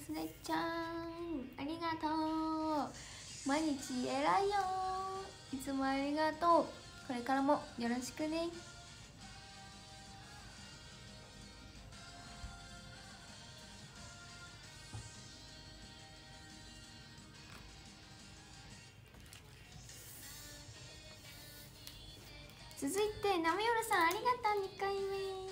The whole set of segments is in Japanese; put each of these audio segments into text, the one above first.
すねちゃんありがとう。毎日偉いよ。いつもありがとう。これからもよろしくね。続いてなめよるさんありがとう。2回目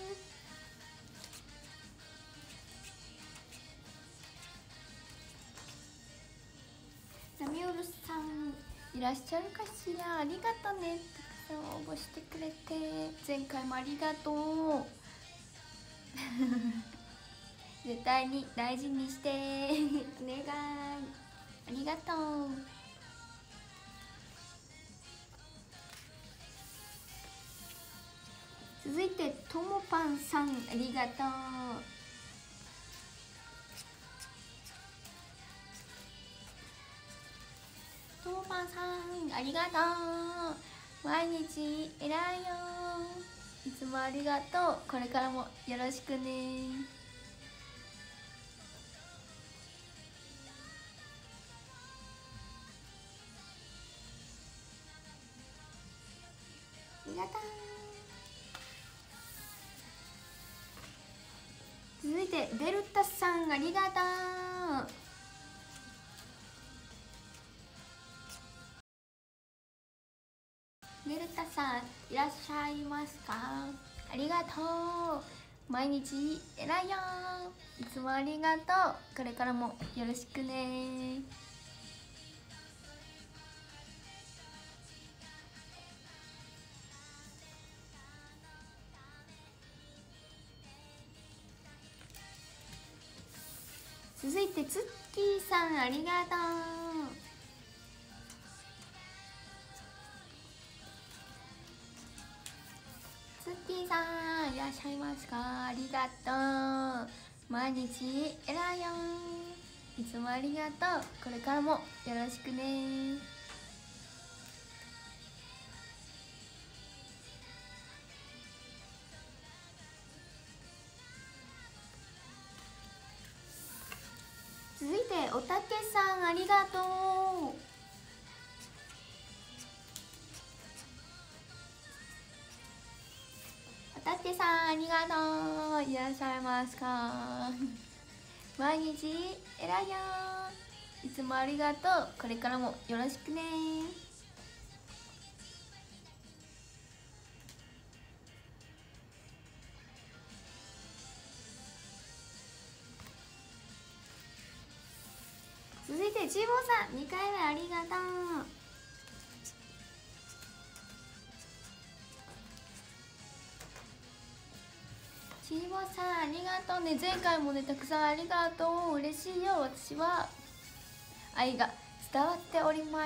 なめよるさんいらっしゃるかしら。ありがとうね。たくさん応募してくれて前回もありがとう絶対に大事にしてお願い。ありがとう。続いてともぱんさんありがとう。ともぱんさんありがとう。毎日偉いよ。いつもありがとう。これからもよろしくね。ありがとう。続いてデルタさんありがとう。デルタさんいらっしゃいますか。ありがとう。毎日偉いよ。いつもありがとう。これからもよろしくね。続いてツッキーさんありがとう。ツッキーさんいらっしゃいますか。ありがとう。毎日偉いよ。いつもありがとう。これからもよろしくね。続いておたけさんありがとう。おたけさんありがとう。いらっしゃいますか。毎日偉いよ。いつもありがとう。これからもよろしくね。続いてちーぼーさん2回目ありがとう。ちーぼーさんありがとうね。前回もねたくさんありがとう。嬉しいよ。私は愛が伝わっております。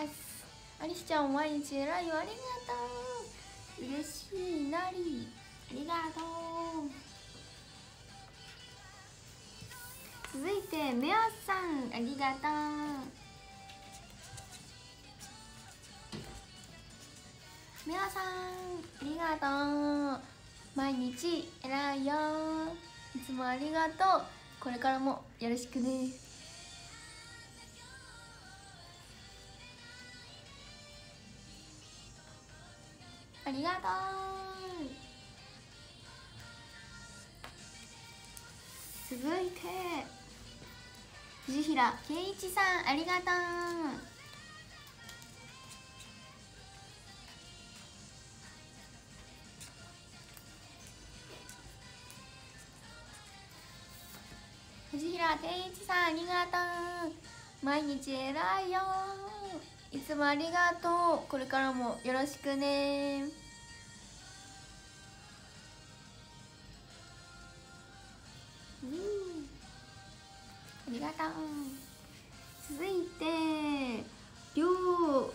アリスちゃん毎日偉いよ。ありがとう。嬉しいなりありがとう。続いてメアさんありがとう。メアさんありがとう。毎日偉いよ。いつもありがとう。これからもよろしくね。ありがとう。続いて藤平健一さんありがとう。藤平健一さんありがとう。毎日偉いよ。いつもありがとう。これからもよろしくね。ありがとう。続いてりょう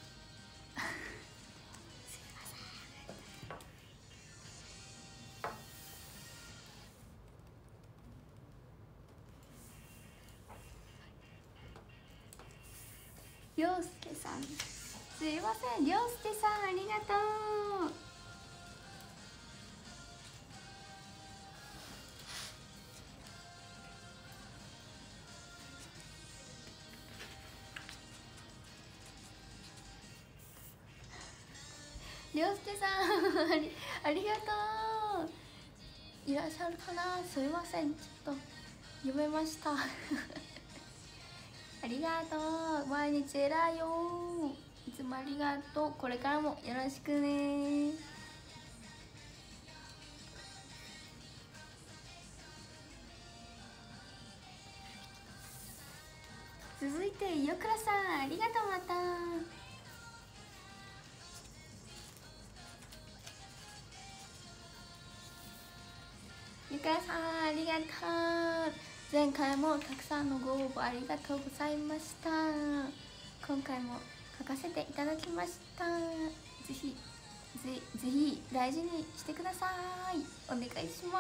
りょうすけさんすいません。りょうすけさんありがとう。 りょうすけさんありがとう。いらっしゃるかな、すいません、ちょっと読めましたありがとう、毎日偉いよ、いつもありがとう、これからもよろしくね。続いてよくらさん、ありがとう。またゆかさん、ありがとう。前回もたくさんのご応募ありがとうございました。今回も書かせていただきました。ぜひ大事にしてください。お願いします。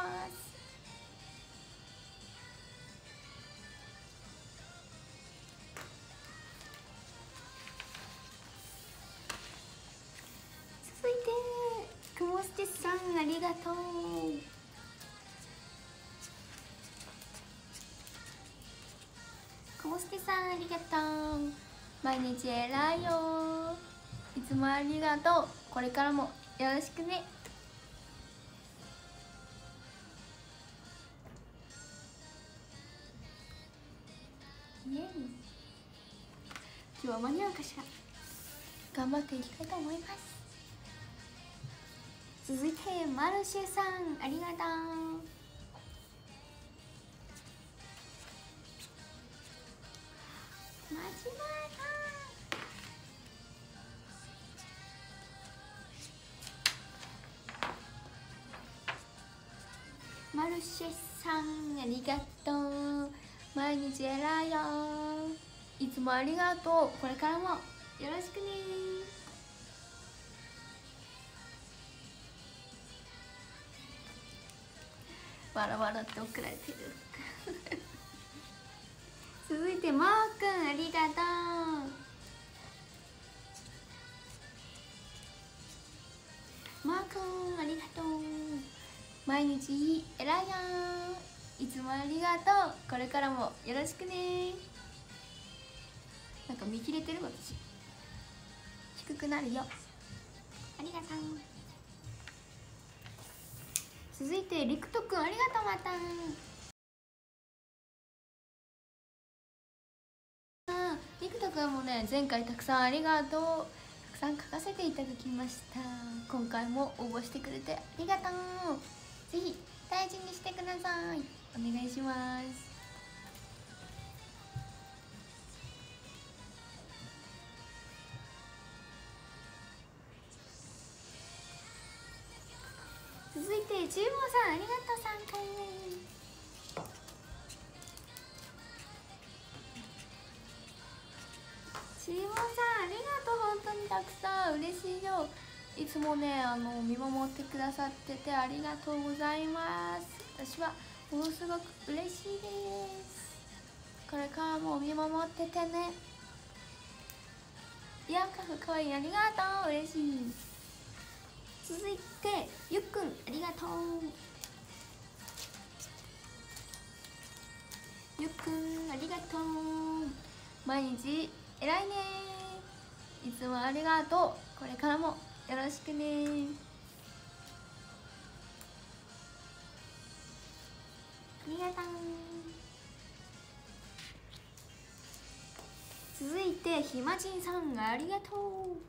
続いてくもすけさん、ありがとう。くもすけさん、ありがとう。毎日偉いよ、いつもありがとう、これからもよろしくね。イエイ。今日は間に合うかしら。頑張っていきたいと思います。続いてマルシェさん、ありがとう。間違えた。マルシェさん、ありがとう。毎日偉いよ、いつもありがとう、これからもよろしくね。バラバラって送られてる続いてマーくん、ありがとう。マーくん、ありがとう。毎日偉いよ、いつもありがとう、これからもよろしくね。なんか見切れてる私。低くなるよ、ありがとう。続いてりくとくん、ありがとう。またりくとくんもね、前回たくさんありがとう。たくさん書かせていただきました。今回も応募してくれてありがとう。ぜひ大事にしてください。お願いします。続いてちゅうもさん、ありがとう。3回目。ちーもさん、ありがとう。本当にたくさん嬉しいよ。いつもね、見守ってくださっててありがとうございます。私はものすごく嬉しいです。これからも見守っててね。いや、カフかわいい、ありがとう。嬉しい。続いてゆっくん、ありがとう。ゆっくん、ありがとう。毎日偉いね、いつもありがとう、これからもよろしくね。ありがとう。続いてひまじんさん、ありがとう。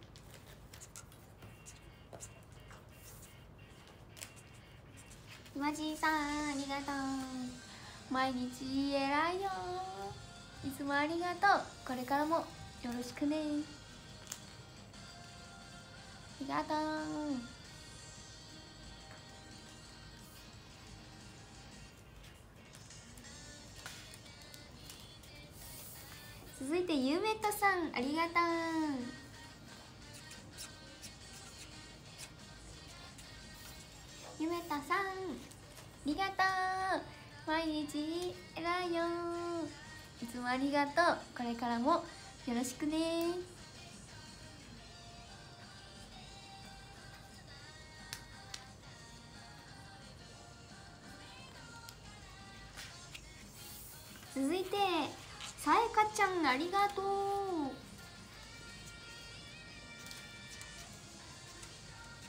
ひまじんさん、ありがとう。毎日偉いよ、いつもありがとう、これからもよろしくね。ありがとう。続いてゆめとさん、ありがとう。ゆめとさん、ありがとう。毎日偉いよ、いつもありがとう、これからもよろしくね。続いてさえかちゃん、ありがとう。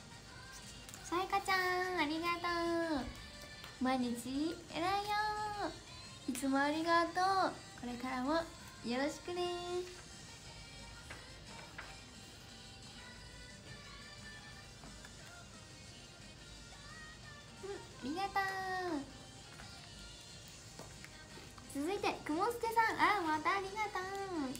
毎日えらいよ。いつもありがとう。これからもよろしくね。ありがとう。続いてくもすけさん、またありがとう。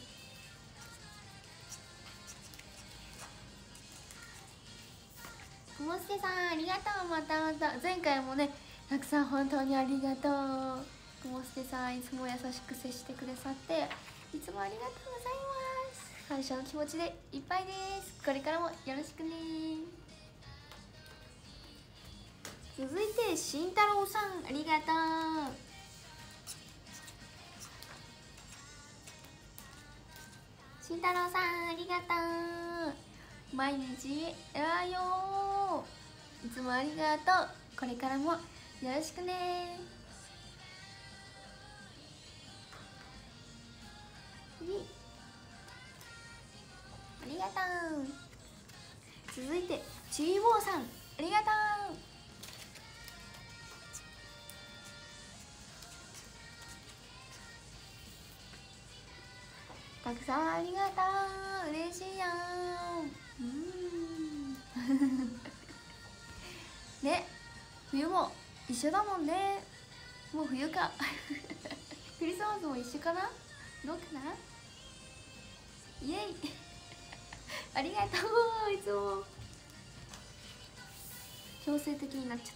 くもすけさんありがとう。またまた前回もねたくさん本当にありがとう。くもすけさんいつも優しく接してくださっていつもありがとうございます。感謝の気持ちでいっぱいです。これからもよろしくね。続いてしんたろうさんありがとう。しんたろうさんありがとう。毎日えらいよ。いつもありがとう。これからもよろしくね。ありがとう。続いてちーぼーさんありがとう。たくさんありがとう。嬉しいよ。ね、冬も一緒だもんね。もう冬かクリスマスも一緒かな。どうかな。イエイありがとう。いつも強制的になっちゃった。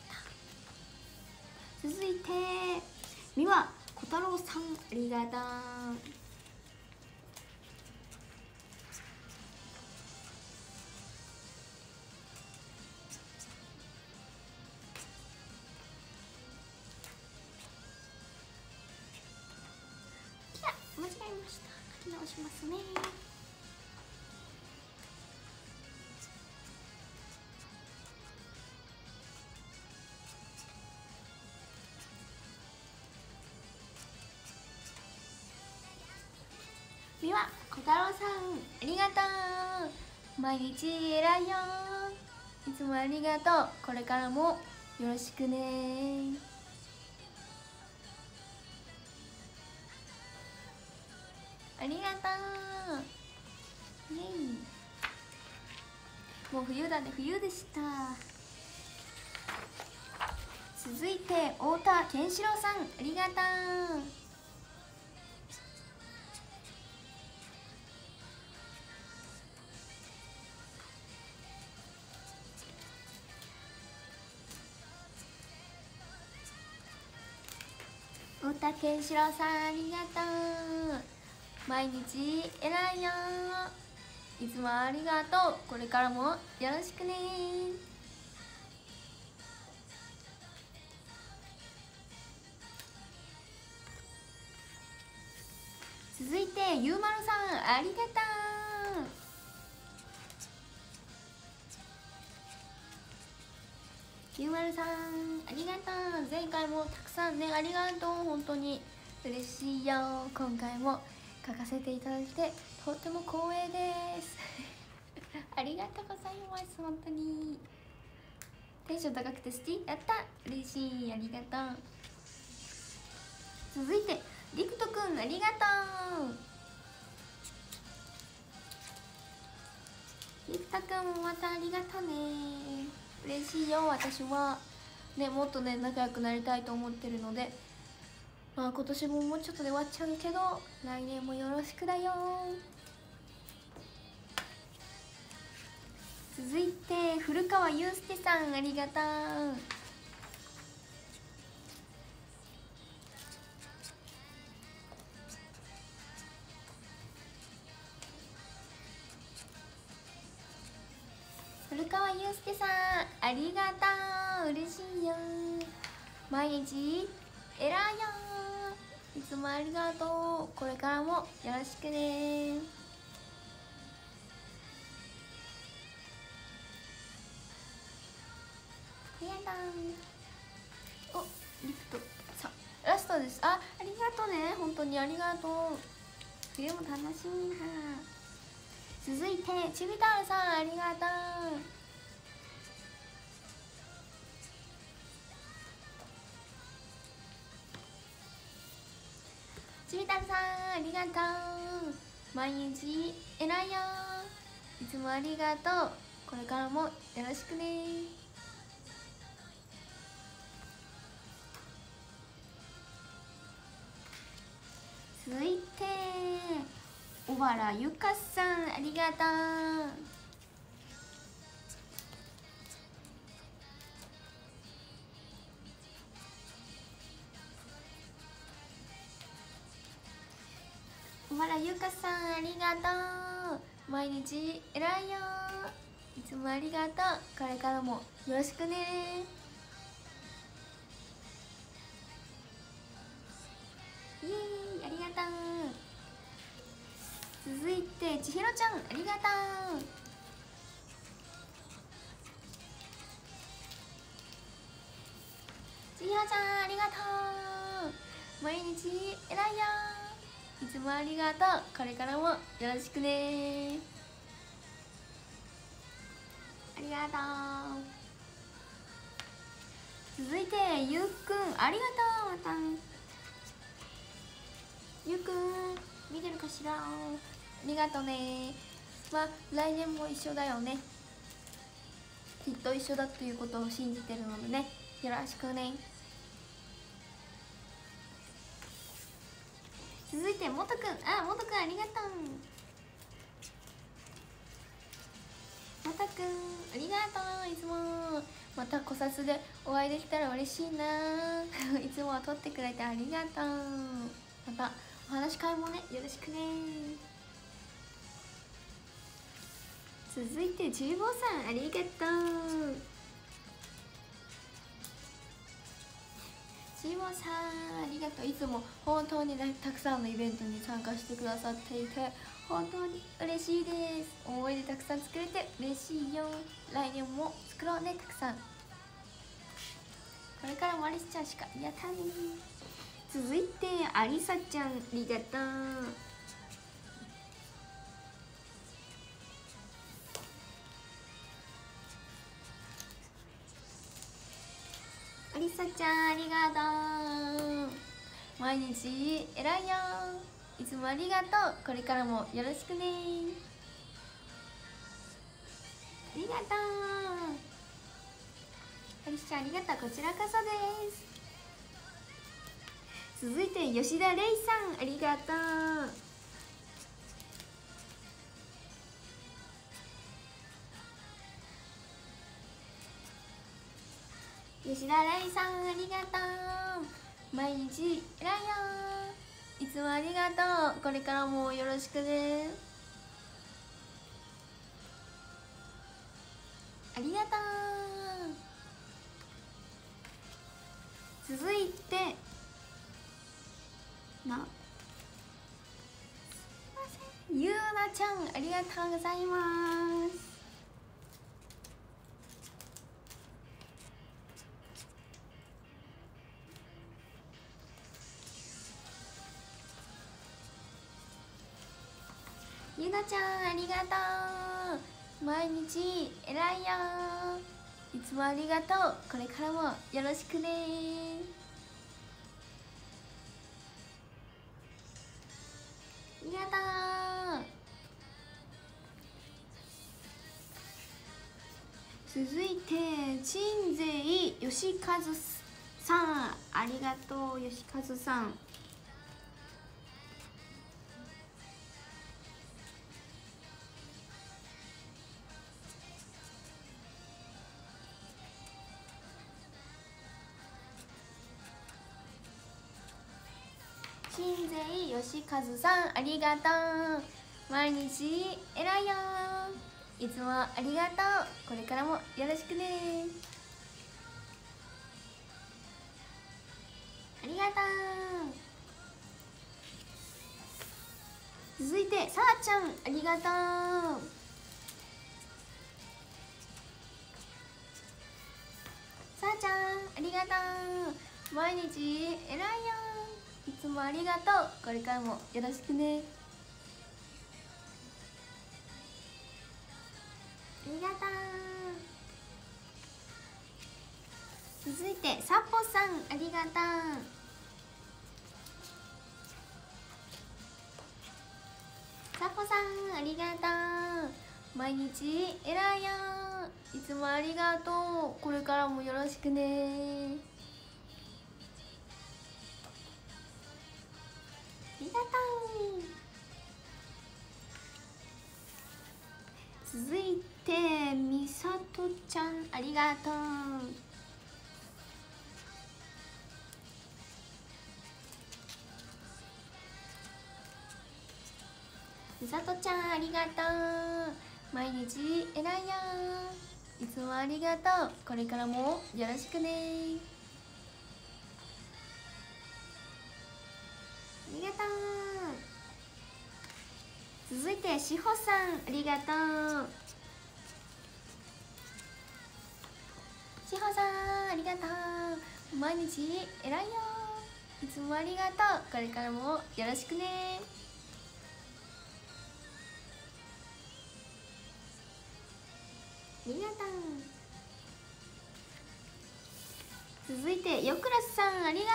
続いてみわこたろうさんありがとう。間違えました。書き直しますね。みわこたろうさんありがとう。毎日えらいよ。いつもありがとう。これからもよろしくね。ありがとう。イエイ。もう冬だね。冬でした。続いて太田健志郎さんありがとう。太田健志郎さんありがとう。毎日えらいよ。いつもありがとう。これからもよろしくね。続いてゆうまるさんありがとう。ゆうまるさんありがとう。前回もたくさんねありがとう。本当に嬉しいよ。今回も書かせていただいてとっても光栄ですありがとうございます。本当にテンション高くて好き。やった、嬉しい。ありがとう。続いてりくとくんありがとう。りくとくんもまたありがとうね。嬉しいよ。私はねもっとね仲良くなりたいと思ってるので、まあ今年ももうちょっとで終わっちゃうけど来年もよろしくだよ。続いて古川祐介さんありがとう。古川祐介さんありがとう。嬉しいよ。毎日えらいよ。いつもありがとう。これからもよろしくね。ありがとう。お、リフトさあラストです。ありがとうね。本当にありがとう。冬も楽しみな。続いてちびたるさんありがとう。 さんありがとう。毎日えらいよ。いつもありがとう。これからもよろしくね。続いて小原ゆかさんありがとう。小原ゆかさんありがとう。毎日えらいよ。いつもありがとう。これからもよろしくね。イエーイ、ありがとう。続いてちひろちゃんありがとう。ちひろちゃんありがとう。毎日えらいよ。いつもありがとう。これからもよろしくね。ありがとう。続いてゆうくんありがとう。またゆうくん見てるかしら。ありがとうね。まあ来年も一緒だよね。きっと一緒だということを信じてるのでね、よろしくね。続いてもとくん、もとくんありがとう。もとくんありがとう。いつもまたこさすでお会いできたら嬉しいな。いつもは撮ってくれてありがとう。またお話し会もね、よろしくね。続いてちいぼうさんありがとう。ちいぼうさんありがとう。いつも本当にたくさんのイベントに参加してくださっていて本当に嬉しいです。思い出たくさん作れて嬉しいよ。来年も作ろうね、たくさん。これからもアリスちゃんしかやったね。続いてありさちゃんありがとう。ありさちゃんありがとう。毎日えらいよ。いつもありがとう。これからもよろしくね。ありがとう。ありさちゃんありがとう。こちらこそです。続いて吉田れいさんありがとう。吉田れいさんありがとう。毎日えらいよ。いつもありがとう。これからもよろしくね。ありがとう。続いてゆうなちゃんありがとうございます。ゆなちゃんありがとう。毎日えらいよ。いつもありがとう。これからもよろしくね。ありがとう。続いて鎮西よしかずさんありがとう。よしかずさん鎮西よしかずさんありがとう。毎日えらいよ。いつもありがとう。これからもよろしくね。ありがとう。続いてさあちゃんありがとう。さあちゃんありがとう。毎日えらいよ。いつもありがとう。これからもよろしくね。ありがとう。続いてさっぽさんありがとう。 さこさんありがとう。毎日えらいやん。いつもありがとう。これからもよろしくね。ありがとう。続いてみさとちゃんありがとう。みさとちゃんありがとう。毎日えらいやん。いつもありがとう。これからもよろしくね。ありがとう。続いてしほさんありがとう。しほさんありがとう。毎日えらいよ。いつもありがとう。これからもよろしくね。ありがとう。続いてよくらすさんありがと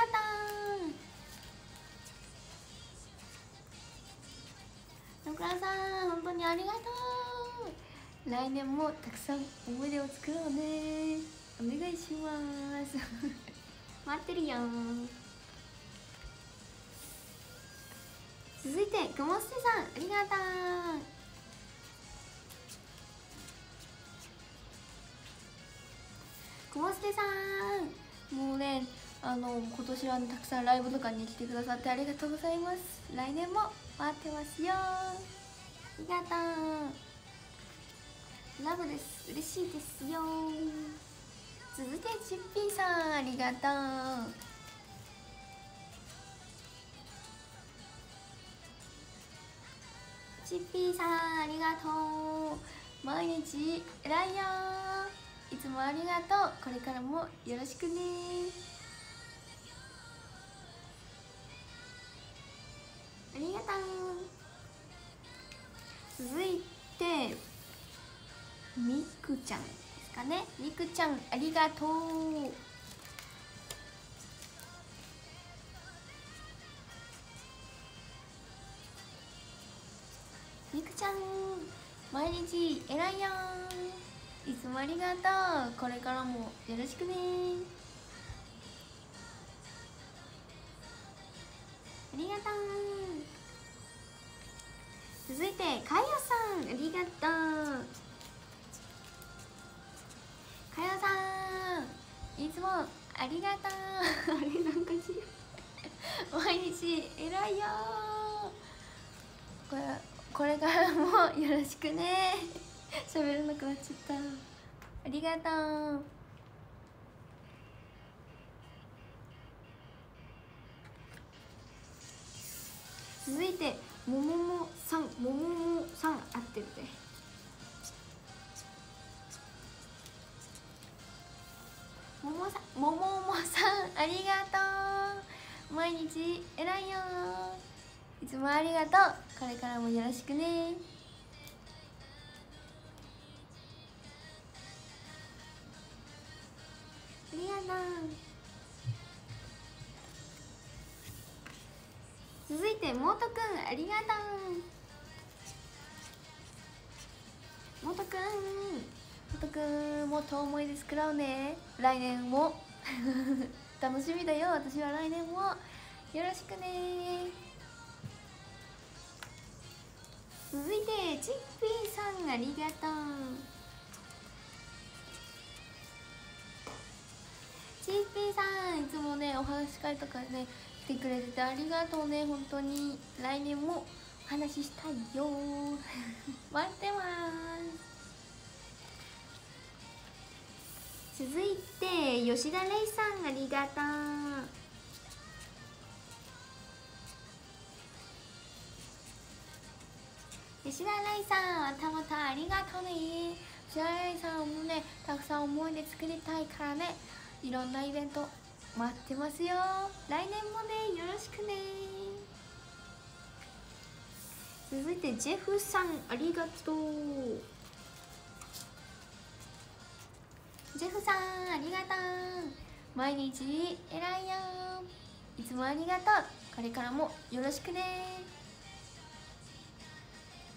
う。よくらさん本当にありがとう。来年もたくさん思い出を作ろうね。お願いします待ってるよ。続いてくもすてさんありがとう。くもすてさんもうね今年は、ね、たくさんライブとかに来てくださってありがとうございます。来年も待ってますよ。ありがとう。ラブです。嬉しいですよ。続いてチッピーさんありがとう。チッピーさんありがとう。毎日えらいよ。いつもありがとう。これからもよろしくね。ありがとう。続いてみくちゃんですかね。みくちゃんありがとう。みくちゃん毎日えらいよ。いつもありがとう。これからもよろしくね。ありがとう。続いてかよさんありがとう。かよさんいつもありがとうあれなんかし毎日えらいよ。これからもよろしくね喋らなくなっちゃった。ありがとう。続いてもももさん合ってるで。ももさんありがとう。毎日えらいよ。いつもありがとう。これからもよろしくね。ありがとう。続いてもとくんありがとう。もとくんもっと思い出作ろうね。来年も楽しみだよ。私は来年もよろしくね。続いてチッピーさんありがとう。チッピーさんいつもねお話し会とかね来てくれててありがとうね。本当に来年もお話ししたいよ待ってます。続いて吉田レイさんありがとう。吉田レイさんたまたありがとうね。吉田レイさんもねたくさん思い出作りたいからね、いろんなイベント待ってますよ。来年もねよろしくね。続いてジェフさんありがとう。ジェフさんありがとう。毎日えらいよ。いつもありがとう。これからもよろしくね。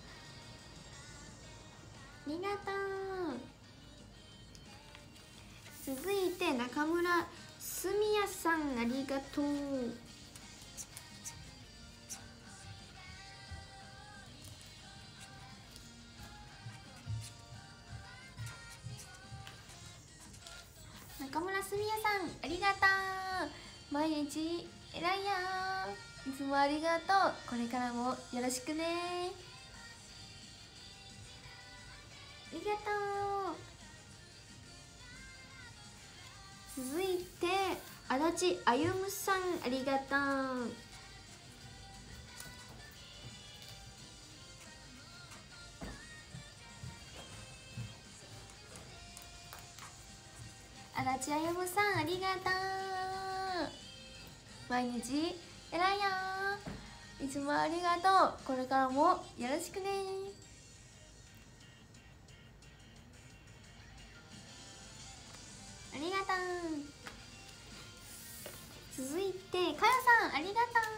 りがとう。続いて中村すみやさん、ありがとう。中村すみやさん、ありがとう。毎日えらいやー、いつもありがとう。これからもよろしくね。ありがとう。続いて足立あゆむさん、ありがとう。足立あゆむさん、ありがとう。毎日えらいやー、いつもありがとう。これからもよろしくね。ありがとう。続いてかよさん、ありがと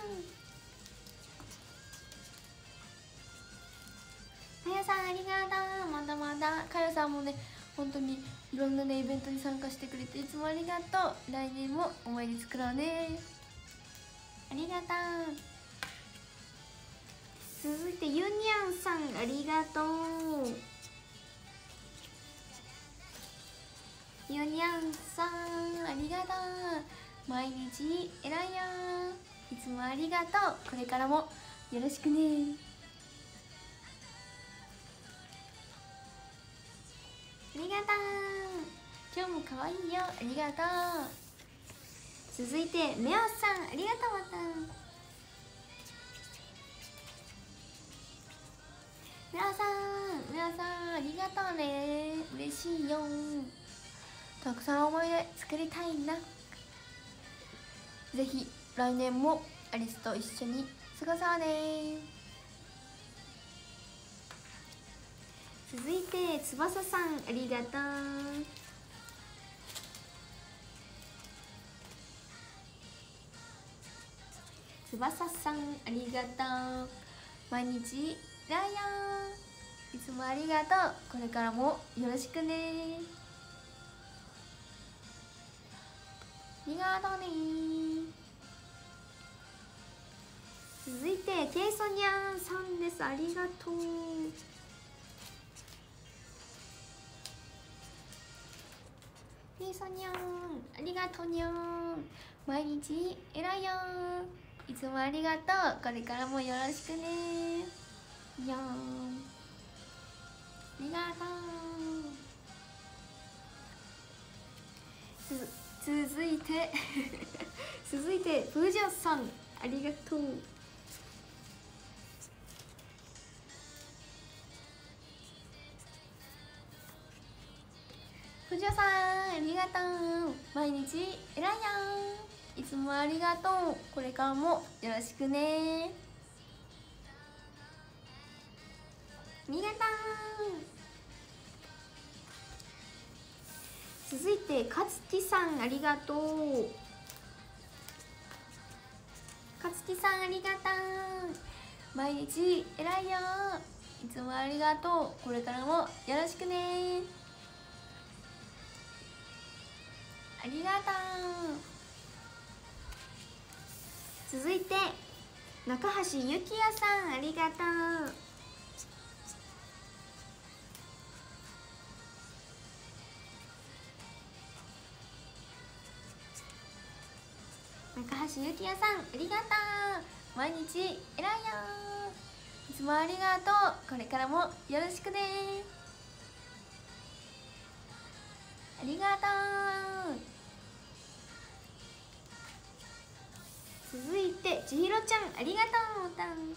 う。かよさん、ありがとう。まだまだかよさんもね、本当にいろんなねイベントに参加してくれていつもありがとう。来年も思い出作ろうね。ありがとう。続いてゆにゃんさん、ありがとう。ゆにゃんさん、ありがとう。毎日えらいやー、いつもありがとう。これからもよろしくね。ありがとう。今日も可愛いよ。ありがとう。続いてめおさん、ありがとう。まためおさん、めおさん、ありがとうね。嬉しいよ。たくさん思い出作りたいな。ぜひ来年もアリスと一緒に過ごそうね。続いて翼さん、ありがとう。翼さん、ありがとう。毎日ライアン、いつもありがとう。これからもよろしくね。ありがとうね。続いてケイソニャンさんです。ありがとう。ケイソニャン、ありがとうにゃん。毎日えらいよー、いつもありがとう。これからもよろしくね。にゃん、ありがとう。続いて続いてプージャさん、ありがとう。プージャさん、ありがとう。毎日えらいやん、いつもありがとう。これからもよろしくね。ありがとう。続いてかつきさん、ありがとう。かつきさん、ありがとう。毎日えらいよ、いつもありがとう。これからもよろしくね。ありがとう。続いて中橋ゆきやさん、ありがとう。中橋ゆきやさん、ありがとう。毎日えらいよ、いつもありがとう。これからもよろしくね。ありがとう。続いてちひろちゃん、ありがとう。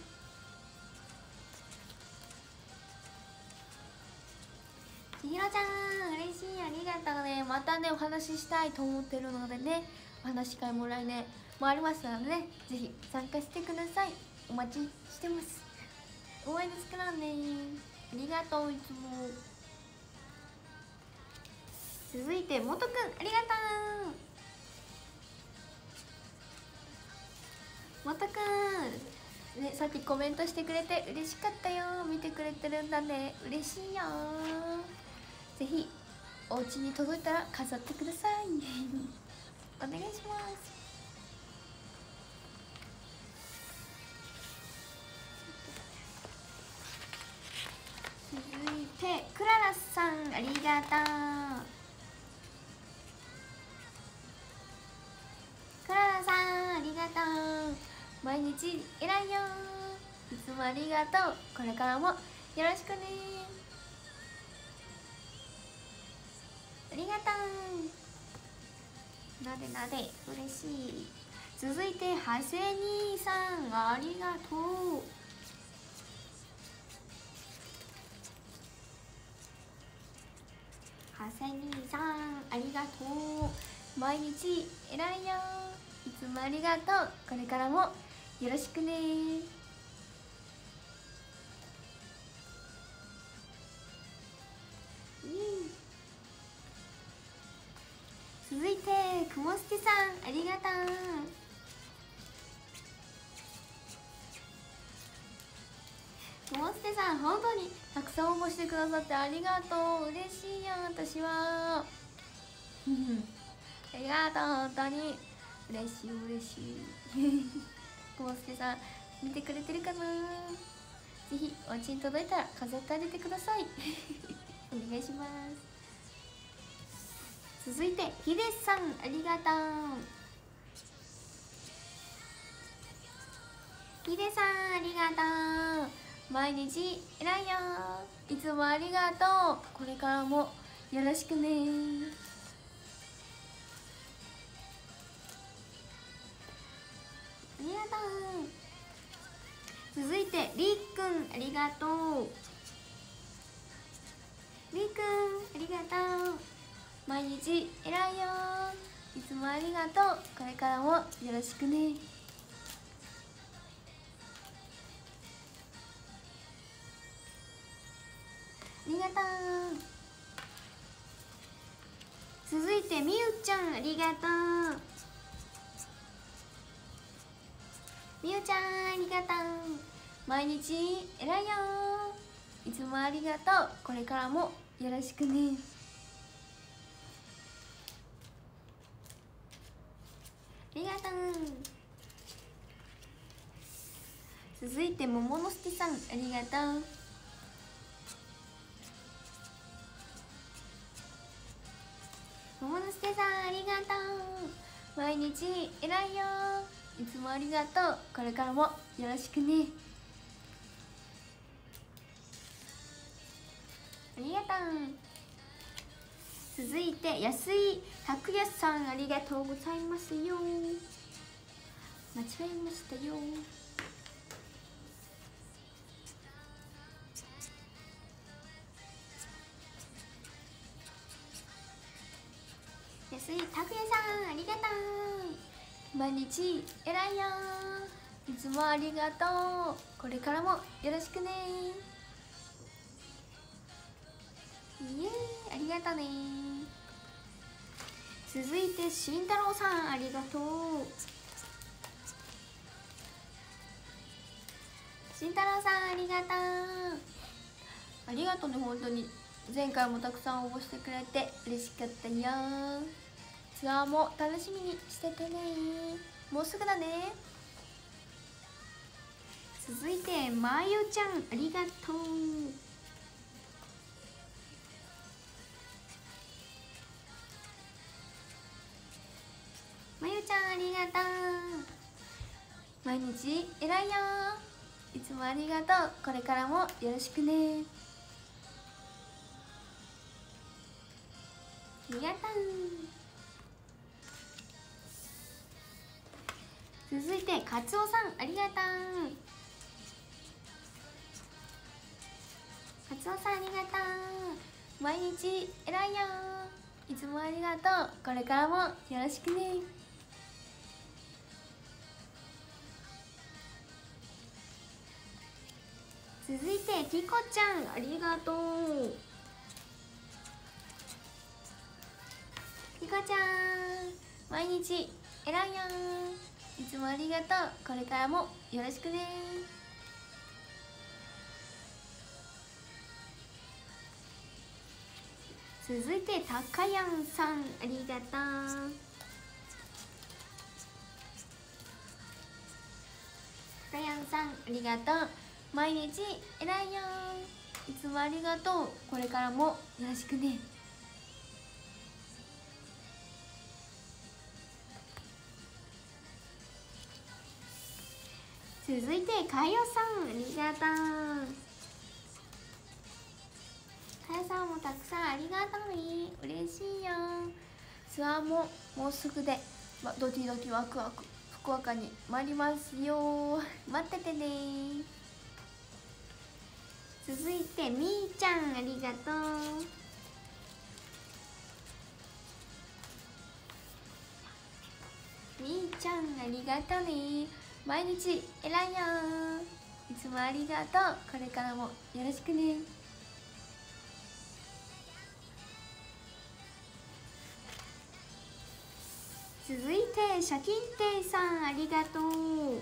ちひろちゃん、嬉しい。ありがとうね。またねお話ししたいと思ってるのでね、お話し会も来年もありますのでね、ぜひ参加してください。お待ちしてます。応援ですからね。ありがとう。いつも。続いてもとくん、ありがとう。もとくん、 ね、さっきコメントしてくれて嬉しかったよ。見てくれてるんだね、嬉しいよ。ぜひお家に届いたら飾ってくださいお願いします。続いてクララさん、ありがとう。クララさん、ありがとう。毎日偉いよ。いつもありがとう。これからもよろしくね。ありがとう。なでなで、嬉しい。続いてハセ兄さん、ありがとう。ハセ兄さん、ありがとう。毎日偉いよ。いつもありがとう。これからもよろしくね。続いてくもすけさん、ありがとう。くもすけさん、本当にたくさん応募してくださってありがとう。嬉しいよ、私はありがとう、本当に嬉しい嬉しいくもすけさん、見てくれてるかな。ぜひお家に届いたら飾ってあげてくださいお願いします。続いてヒデさん、ありがとう。ヒデさん、ありがとう。毎日偉いよ。いつもありがとう。これからもよろしくね。ありがとう。続いてりっくん、ありがとう。りっくん、ありがとう。毎日偉いよ。いつもありがとう。これからもよろしくね。ありがとう。続いてみゆちゃん、ありがとう。みゆちゃん、ありがとう。毎日偉いよ。いつもありがとう。これからもよろしくね。ありがとう。続いてもものすけさん、ありがとう。もものすけさん、ありがとう。毎日偉いよ。いつもありがとう。これからもよろしくね。ありがとう。続いて安井拓也さん、ありがとうございますよ。間違えましたよ。安井拓也さん、ありがとう。毎日偉いよ。いつもありがとう。これからもよろしくね。イエーイ、ありがとね。続いて慎太郎さん、ありがとう。慎太郎さん、ありがとう。ありがとうね、本当に前回もたくさん応募してくれて嬉しかったよ。ツアーも楽しみにしててね。もうすぐだね。続いてまゆちゃん、ありがとう。まゆちゃん、ありがとう。毎日偉いよ。いつもありがとう。これからもよろしくね。ありがとう。続いてかつおさん、ありがとう。かつおさん、ありがとう。毎日偉いよ。いつもありがとう。これからもよろしくね。続いてきこちゃん、ありがとう。きこちゃん、毎日偉いよ。いつもありがとう。これからもよろしくね。続いてたかやんさん、ありがとう。たかやんさん、ありがとう。毎日えらいよん、いつもありがとう。これからもよろしくね。続いてかよさん、ありがとう。かよさんもたくさんありがとうね、嬉しいよ。ツアーももうすぐで、ドキドキワクワク福岡に参りますよ。待っててね。続いてみーちゃん、ありがとう。みーちゃん、ありがとうね。毎日えらいよん、いつもありがとう。これからもよろしくね。続いてシャキンテイさん、ありがとう。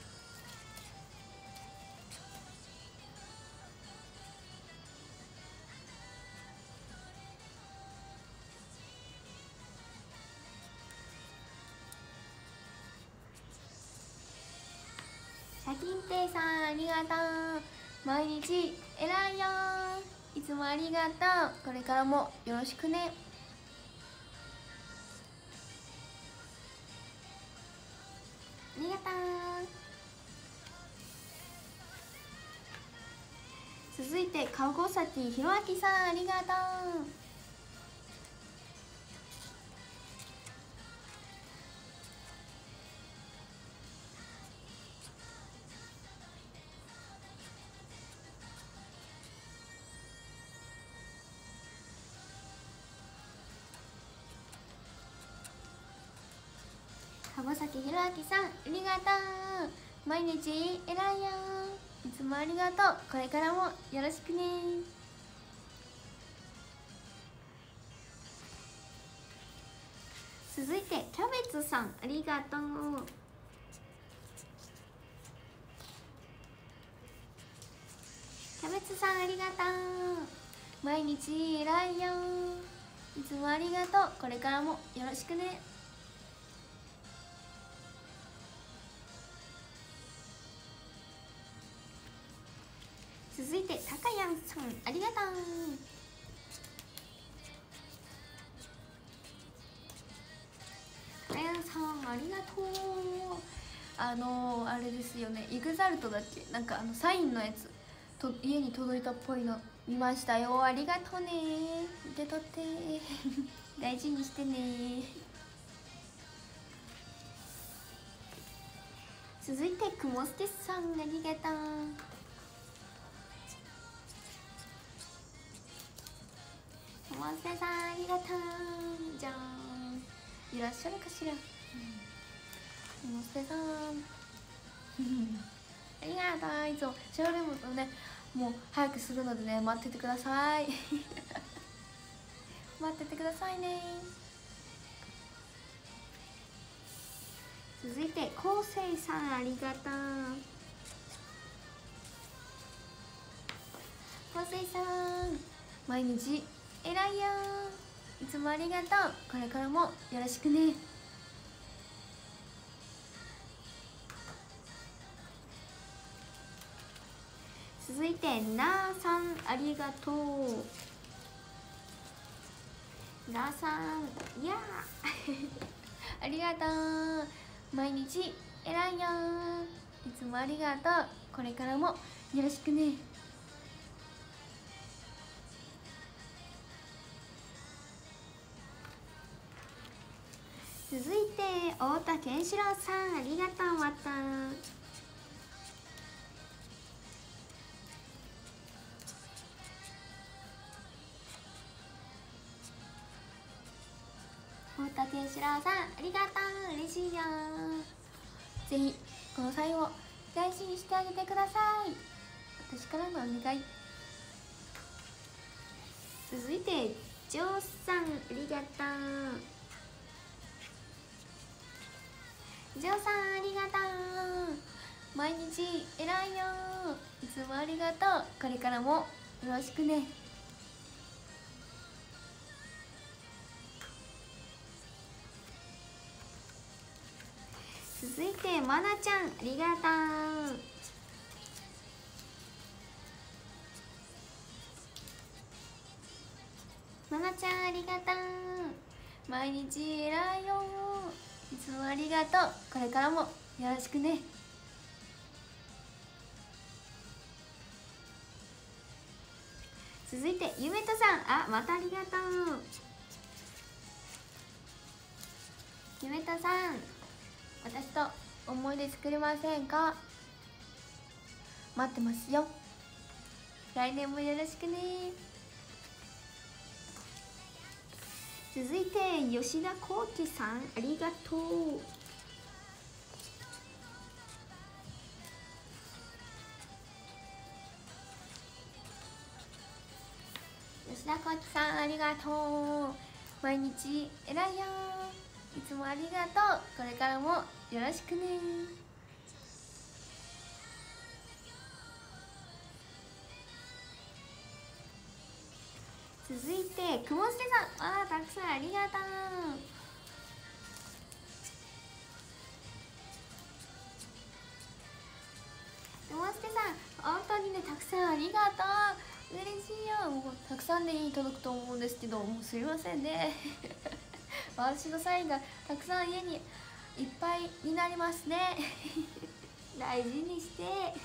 シャキンテイさん、ありがとう。毎日えらいよん、いつもありがとう。これからもよろしくね。ありがとう。続いて籠崎ひろあきさん、ありがとう。籠崎ひろあきさん、ありがとう。毎日えらいよん、いつもありがとう。これからもよろしくね。続いてキャベツさん、ありがとう。キャベツさん、ありがとう。毎日えらいよん、いつもありがとう。これからもよろしくね。続いてたかやんさん、ありがとう。たかやんさん、ありがとう。あれですよね、イグザルトだっけ、なんかサインのやつと家に届いたっぽいの見ましたよ。ありがとうね。受け取って大事にしてね。続いてくもすけさん、ありがとう。くもすけさん、ありがとう。じゃーん、いらっしゃるかしら。くもすけさんありがとう。いつもショールームとね、もう早くするのでね、待っててください待っててくださいね。続いてこうせいさん、ありがとう。こうせいさん、毎日えらいよん、いつもありがとう。これからもよろしくね。続いてなーさん、ありがとう。なーさん、いやありがとう。毎日えらいよん、いつもありがとう。これからもよろしくね。続いて太田健志郎さん、ありがとう。また太田健志郎さん、ありがとう。嬉しいよ。ぜひこの際を大事にしてあげてください。私からのお願い。続いてジョーさん、ありがとう。ジョーさん、ありがとう。 毎日偉いよ。いつもありがとう。これからもよろしくね。続いてまなちゃん、ありがとう。まなちゃんありがとう。毎日偉いよ。いつもありがとう。これからもよろしくね。続いてゆめとさん、あ、またありがとう。ゆめとさん、私と思い出作れませんか？待ってますよ。来年もよろしくね。続いて吉田幸喜さん、ありがとう。吉田幸喜さん、ありがとう。毎日偉いよ。いつもありがとう。これからもよろしくね。続いてくもすけさん、あー、たくさんありがとう。くもすけさん、本当にね、たくさんありがとう。嬉しいよ。もうたくさんで届くと思うんですけど、もうすいませんね。私のサインがたくさん家にいっぱいになりますね。大事にして。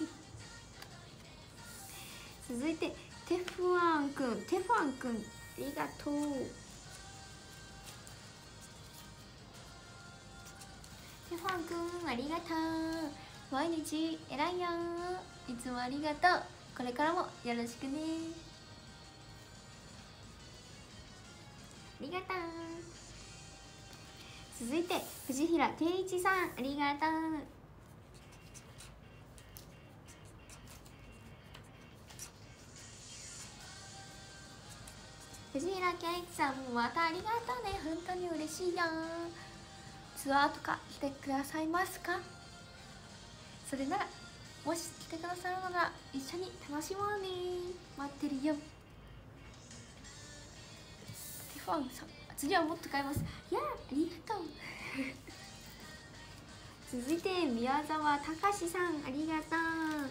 続いてテフアンくん、ありがとう。テファンくん、ありがとう。毎日偉いよ。いつもありがとう。これからもよろしくね。ありがとう。続いて藤平圭一さん、ありがとう。藤平圭一さんもまたありがとうね。本当に嬉しいよ。ツアーとか来てくださいますか？それならもし来てくださるなら一緒に楽しもうね。待ってるよ。ティファンさん、次はもっと買います。いや、ありがとう。続いて宮沢隆さん、ありがとう。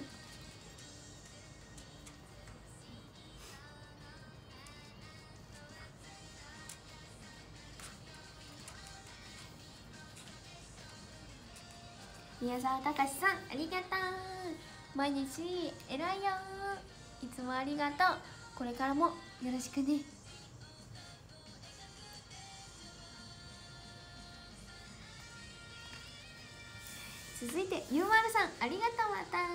宮沢隆さん、ありがとう。毎日偉いよ。いつもありがとう。これからもよろしくね。続いてゆうまるさん、ありがとう。また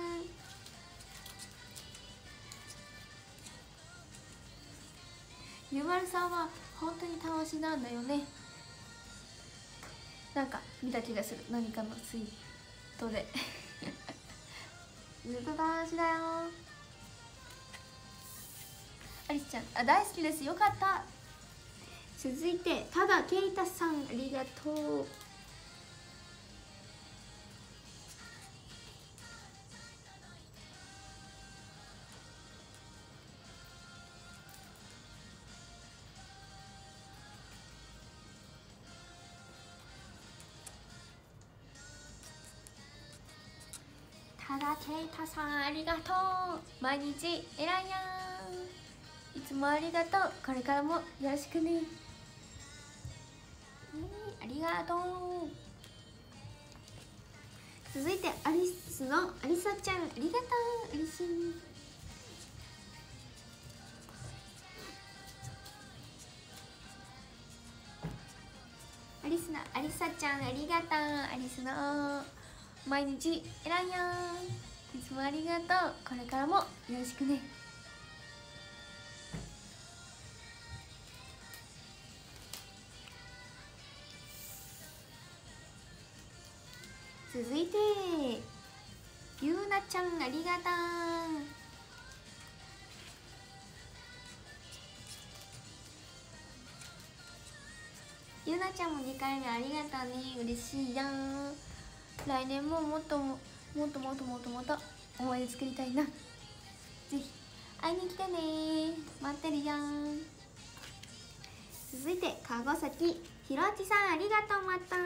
ゆうまるさんは本当に楽しいなんだよね。なんか見た気がする、何かのツイートで。ずっと楽しいだよ。アリスちゃん、あ、大好きです。よかった。続いてただけいたさん、ありがとう。ただけいたさん、ありがとう。毎日偉いやん。いつもありがとう。これからもよろしくね。ありがとう。続いてアリスのアリサちゃん、ありがとう。嬉しい。アリスのアリサちゃん、ありがとう。アリスの毎日偉いよ。いつもありがとう。これからもよろしくね。続いてゆうなちゃん、ありがとう。ゆうなちゃんも2回目ありがとうね。嬉しいやん。来年ももっともっともっともっともっと思い出作りたいな。ぜひ会いに来てね、待ってるよ。続いて川崎ひろあちさん、ありがとう。また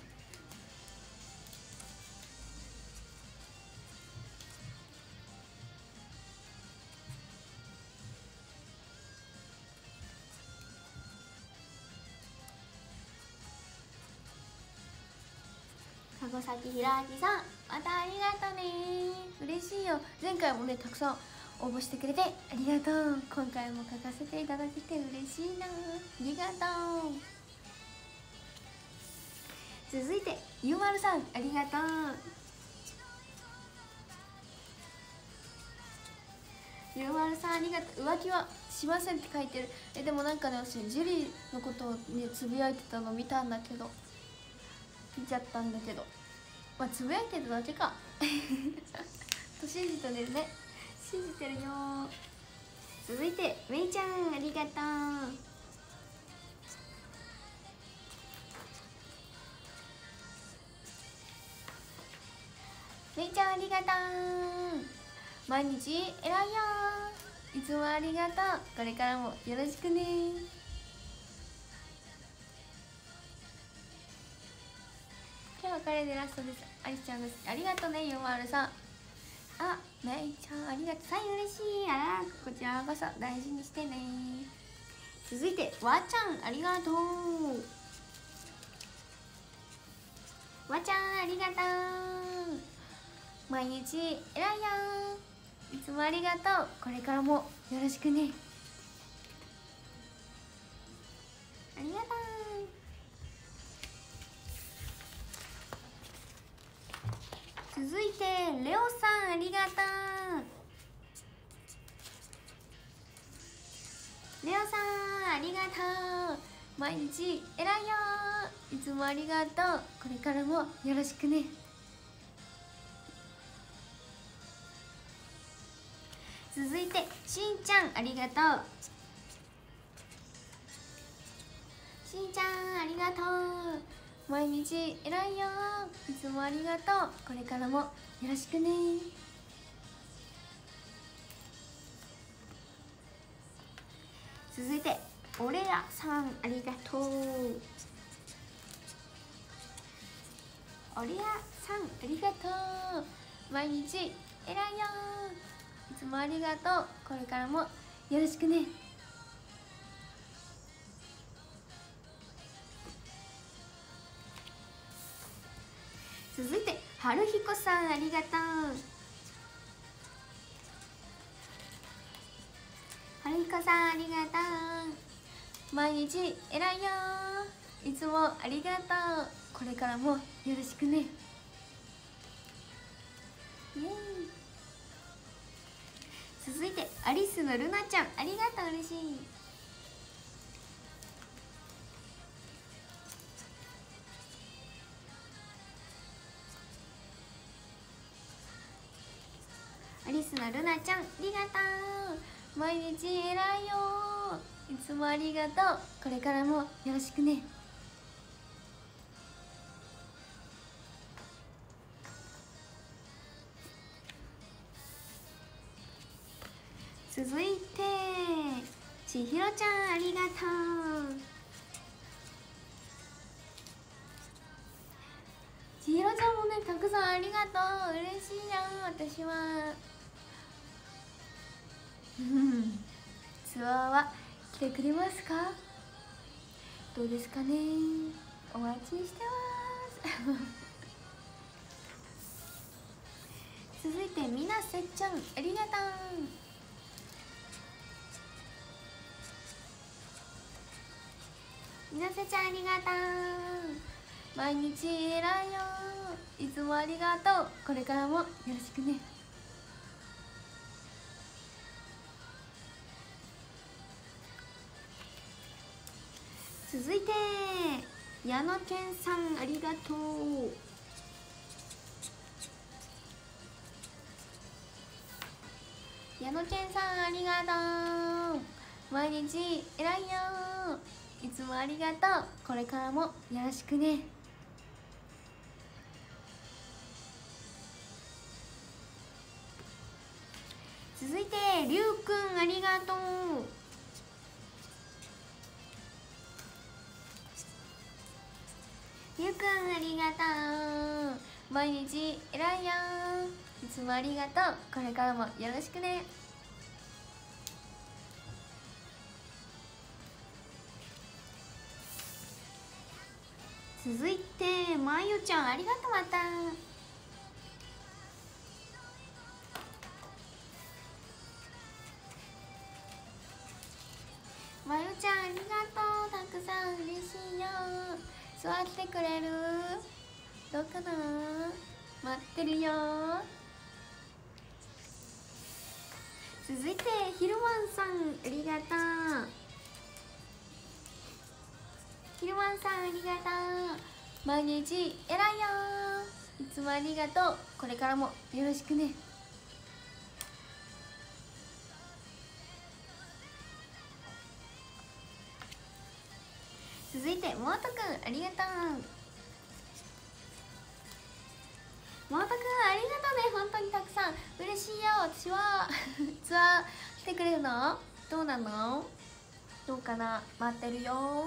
川崎ひろあちさん、またありがとうね。嬉しいよ。前回もねたくさん応募してくれてありがとう。今回も書かせていただけて嬉しいな。ありがとう。続いてゆうまるさん、ありがとう。ゆうまるさん、ありがとう。浮気はしませんって書いてる。でもなんかね、私ジュリーのことをねつぶやいてたの見たんだけど、見ちゃったんだけど、まあつぶやいてるだけかと信じてるね、信じてるよ。続いてめいちゃん、ありがとう。めいちゃん、ありがとう。毎日偉いよ。いつもありがとう。これからもよろしくね。今日はこれでラストです。ありちゃんです。ありがとうね、ゆうまるさん。あ、めいちゃん、ありがとう。サイン嬉しい。あら、こちらこそ大事にしてね。続いてわっちゃん、ありがとう。わっちゃん、ありがとう。毎日偉いよ。いつもありがとう。これからもよろしくね。ありがとう。続いてレオさん、ありがとう。レオさん、ありがとう。毎日偉いよ。いつもありがとう。これからもよろしくね。続いてしんちゃん、ありがとう。しんちゃん、ありがとう。毎日偉いよ。いつもありがとう。これからもよろしくね。続いてオレアさん、ありがとう。オレアさん、ありがとう。毎日偉いよ。いつもありがとう。これからもよろしくね。続いてはるひこさん、ありがとう。はるひこさん、ありがとう。毎日偉いよ。いつもありがとう。これからもよろしくね。イエーイ。続いてアリスのルナちゃん、ありがとう。嬉しい。アリスのルナちゃん、ありがとう。毎日偉いよ。いつもありがとう。これからもよろしくね。続いてちひろちゃん、ありがとう。ちひろちゃんもねたくさんありがとう。嬉しいやん。私はツアーは来てくれますか？どうですかね。お待ちしてます続いてみなせちゃん、ありがとう。みなせちゃん、ありがとう。毎日偉いよ。いつもありがとう。これからもよろしくね。続いて矢野健さん、ありがとう。矢野健さん、ありがとう。毎日偉いよ。いつもありがとう。これからもよろしくね。 続いてりゅうくん、ありがとう。りゅうくん、ありがとう。毎日えらいやん。いつもありがとう。これからもよろしくね。続いてまゆちゃん、ありがとう。またまゆちゃん、ありがとう。たくさん嬉しいよ。座ってくれる？どうかな？待ってるよ。続いてひるまんさん、ありがとう。ひるまんさん、ありがとう。毎日えらいよ。いつもありがとう。これからもよろしくね。続いてもーとくん、ありがとう。もーとくん、ありがとうね。本当にたくさん嬉しいよ。私はツアー来てくれるの？どうなの？どうかな？待ってるよ。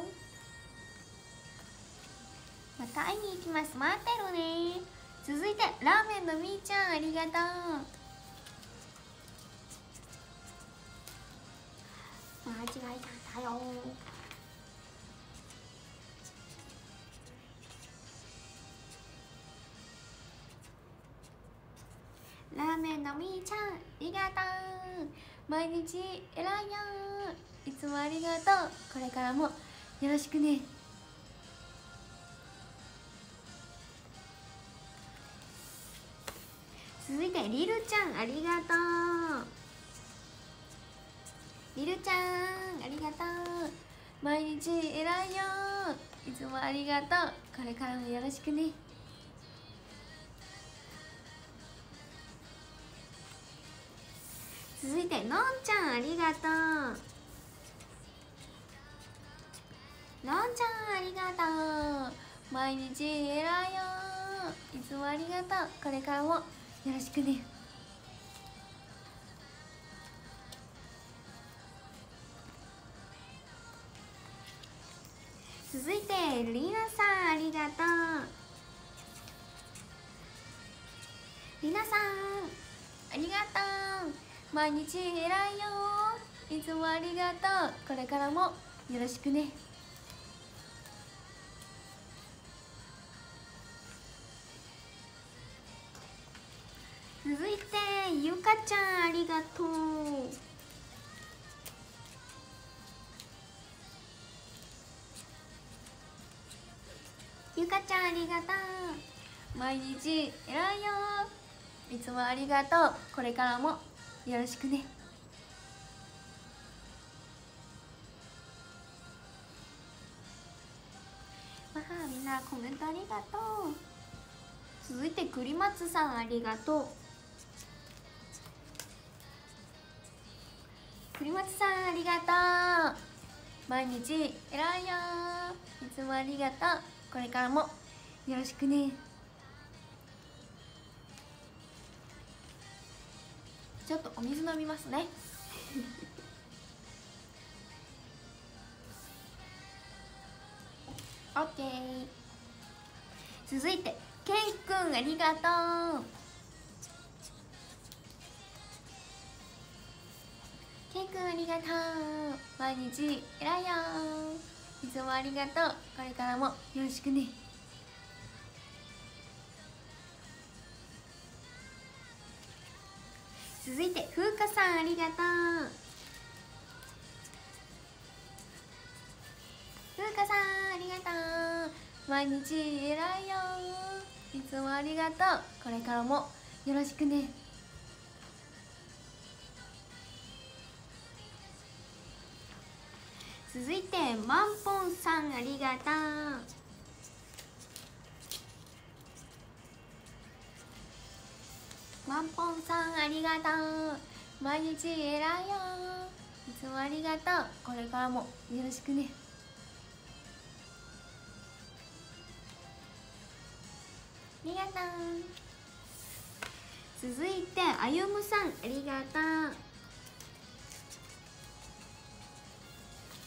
また会いに行きます。待ってるね。続いてラーメンのみーちゃん、ありがとう。間違えちゃったよ。ラーメンのみーちゃん、ありがとう。毎日えらいよ。いつもありがとう。これからもよろしくね。続いてりるちゃん、ありがとう。りるちゃん、ありがとう。毎日えらいよ。いつもありがとう。これからもよろしくね。続いてのんちゃん、ありがとう。のんちゃん、ありがとう。毎日えらいよ。いつもありがとう。これからもよろしくね。続いてりなさん、ありがとう。りなさん、ありがとう。毎日えらいよ。いつもありがとう。これからもよろしくね。続いてゆかちゃん、ありがとう。ゆかちゃん、ありがとう。毎日えらいよ。いつもありがとう。これからもよろしくね。わあ、みんなコメントありがとう。続いて栗松さん、ありがとう。栗松さん、ありがとう。毎日えらいよ。いつもありがとう。これからもよろしくね。ちょっとお水飲みますね。オッケー。続いてけいくん、ありがとう。けいくん、ありがとう。毎日えらいよ。いつもありがとう。これからもよろしくね。続いてふうかさん、ありがとう。ふうかさん、ありがとう。毎日えらいよ。いつもありがとう。これからもよろしくね。続いてまんぽんさん、ありがとう。まんぽんさん、ありがとう。毎日えらいよ。いつもありがとう。これからもよろしくね。ありがとう。続いてあゆむさん、ありがとう。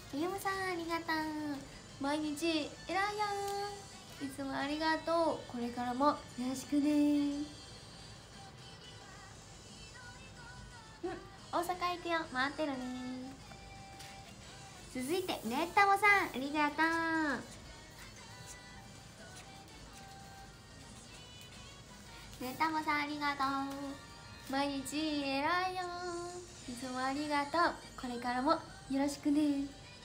ゆむさんありがとう。毎日えらいやん。いつもありがとう。これからもよろしくね。大阪行くよ、待ってるね。続いてねったもさんありがとう。ねったもさんありがとう。毎日えらいよ。いつもありがとう。これからもよろしくね。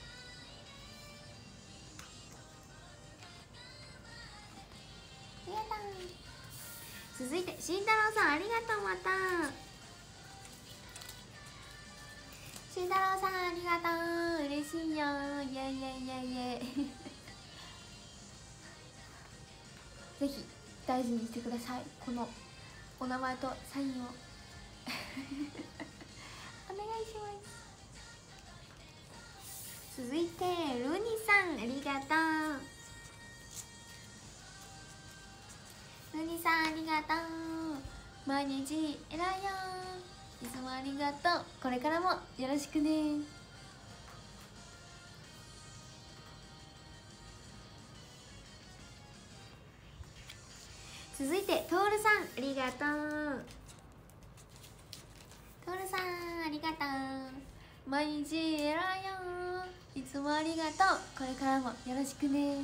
続いて慎太郎さんありがとう。また慎太郎さんありがとう。嬉しいよ。イエイイエイイエイイエイぜひ大事にしてください。このお名前とサインをお願いします。続いてルニさんありがとう。ルニさんありがとう。毎日えらいよ。いつもありがとう。これからもよろしくね。続いてトールさんありがとう。トールさんありがとう。毎日えらいよ。いつもありがとう。これからもよろしくね。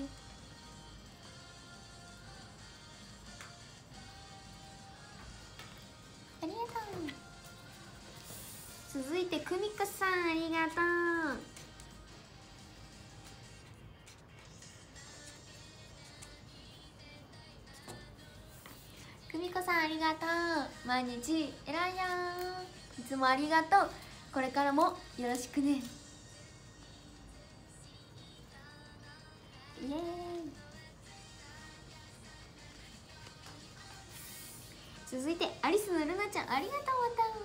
ありがとう。続いてクミコさんありがとう。久美子さんありがとう。毎日えらいやん。いつもありがとう。これからもよろしくね。イエーイ。続いてアリスのルナちゃんありがとう。また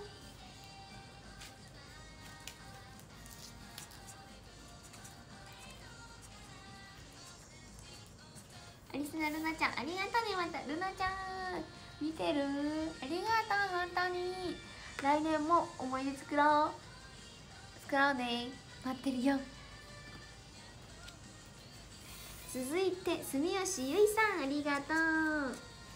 アリスのルナちゃんありがとうね。またルナちゃん見てる？ありがとう。本当に来年も思い出作ろうね。待ってるよ。続いて住吉ゆいさんありがとう。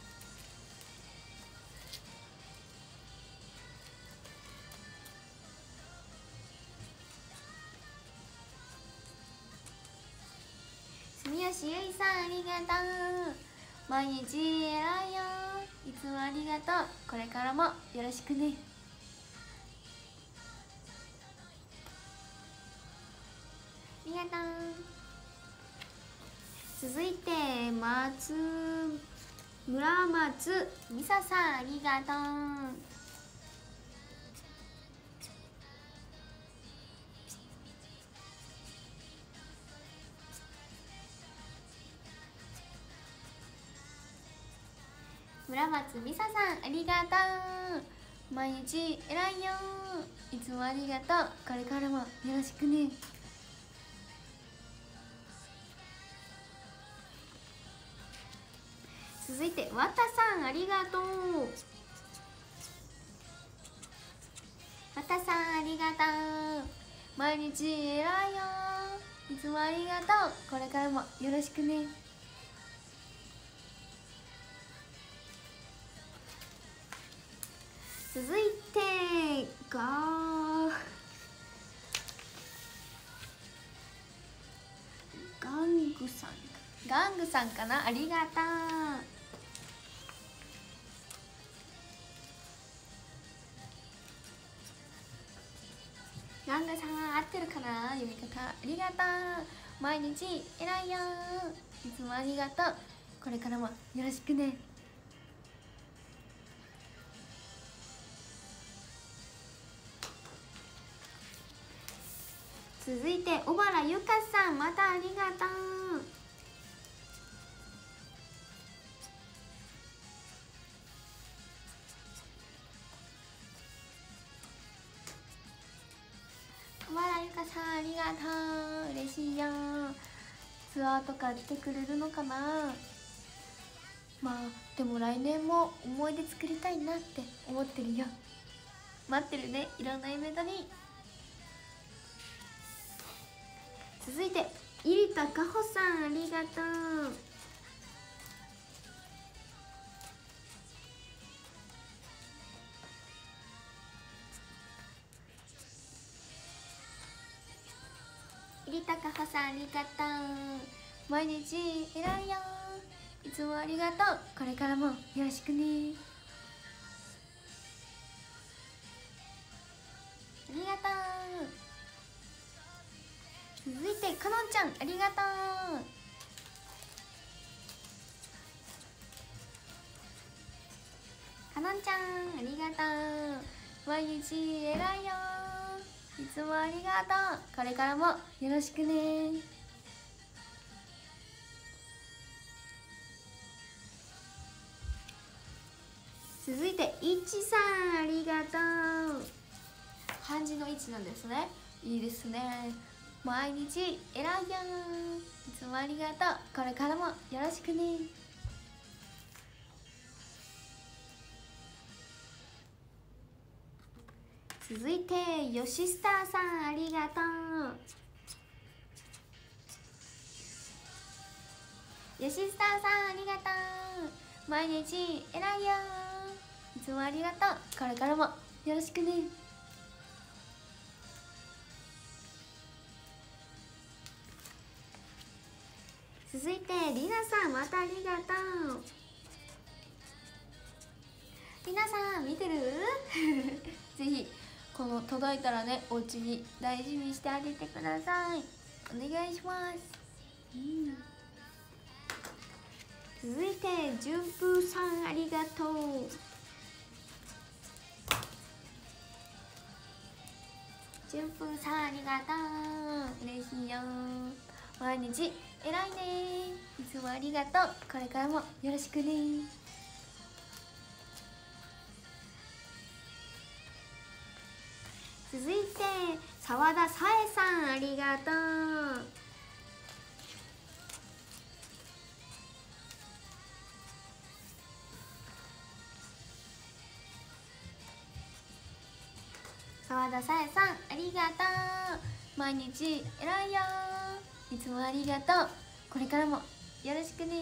住吉ゆいさんありがとう。毎日えらいよ。いつもありがとう。これからもよろしくね。ありがとう。続いて村松美沙さんありがとう。村松美沙さんありがとう。毎日えらいよ。いつもありがとう。これからもよろしくね。続いてわたさんありがとう。わたさんありがとう。毎日えらいよ。いつもありがとう。これからもよろしくね。続いてガングさんかな。ありがとう。ガングさん合ってるかな読み方。ありがとう。毎日えらいよ。いつもありがとう。これからもよろしくね。続いて小原ゆかさんまたありがとう。小原ゆかさんありがとう。嬉しいよ。ツアーとか来てくれるのかな。まあでも来年も思い出作りたいなって思ってるよ。待ってるね。いろんなイベントに。 続いて入田かほさん、ありがとう。入田かほさん、ありがとう。毎日偉いよ、いつもありがとう。これからもよろしくね。ありがとう。続いてかのんちゃん、ありがとう。かのんちゃん、ありがとう。毎日偉いよ、いつもありがとう。これからもよろしくね。続いていちさん、ありがとう。漢字の位置なんですね。いいですね。毎日偉いよ、いつもありがとう。これからもよろしくね。続いてよしスターさん、ありがとう。よしスターさん、ありがとう。毎日偉いよ、いつもありがとう。これからもよろしくね。続いてりなさん、またありがとう。りなさん見てるぜひこの届いたらね、お家に大事にしてあげてください。お願いします。続いて順風さん、ありがとう。順風さん、ありがとう。嬉しいよ、毎日偉いね、いつもありがとう。これからもよろしくね。続いて澤田さえさん、ありがとう。澤田さえさん、ありがとう。毎日偉いよ、いつもありがとう。これからもよろしくね。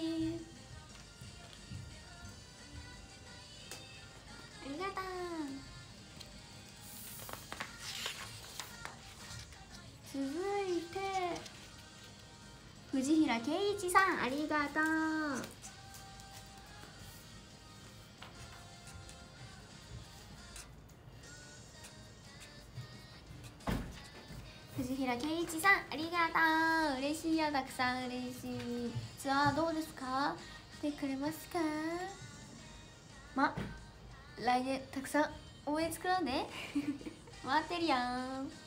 ありがとう。続いて藤平圭一さん、ありがとう。藤平圭一さん、ありがとう。嬉しいよ、たくさん嬉しい。ツアーどうですか？来てくれますか？来年たくさん応援作ろうね待ってるやん。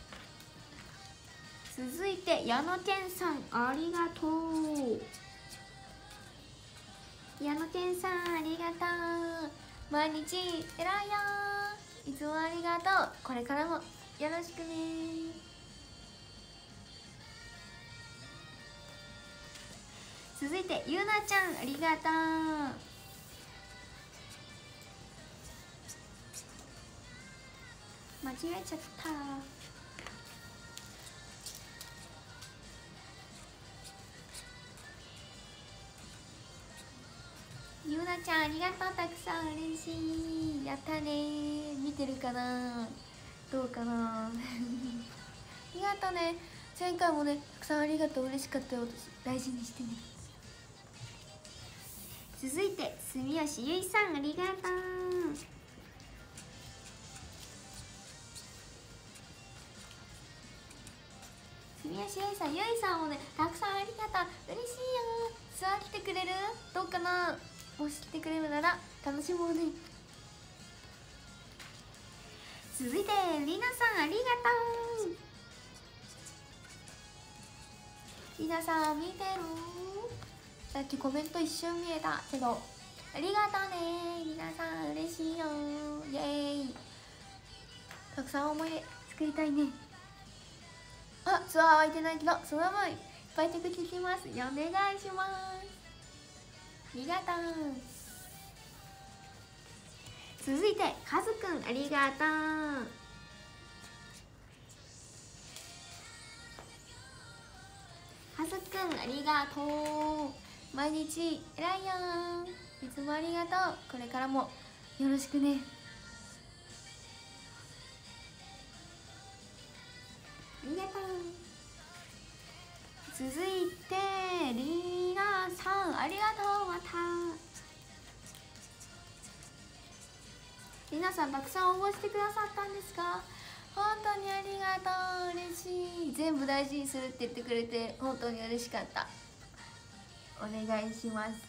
続いて矢野健さん、ありがとう。矢野健さん、ありがとう。毎日偉いよ、いつもありがとう。これからもよろしくね。続いてゆなちゃん、ありがとう。間違えちゃった。ゆなちゃん、ありがとう。たくさん嬉しい。やったね。見てるかな、どうかなありがとうね。前回もね、たくさんありがとう。嬉しかったよ。私大事にしてね。続いて住吉ゆいさん、ありがとう。住吉ゆいさん、ゆいさんもね、たくさんありがとう。嬉しいよ。ツアー来てくれる？どうかな。もし来てくれるなら楽しもうね。続いてりなさん、ありがとう。りなさん見てる？さっきコメント一瞬見えたけど、ありがとうね。りなさん嬉しいよ。イエーイ。たくさん思い出作りたいね。あ、ツアー空いてないけどその分いっぱい曲聴きます。お願いします。ありがとう。続いてかずくん、ありがとう。 すっくんありがとう。毎日えらいやん。いつもありがとう。これからもよろしくね。ありがとう。続いてリーナさんありがとう。また皆さんたくさん応募してくださったんですか？本当にありがとう。嬉しい。全部大事にするって言ってくれて本当に嬉しかった。お願いします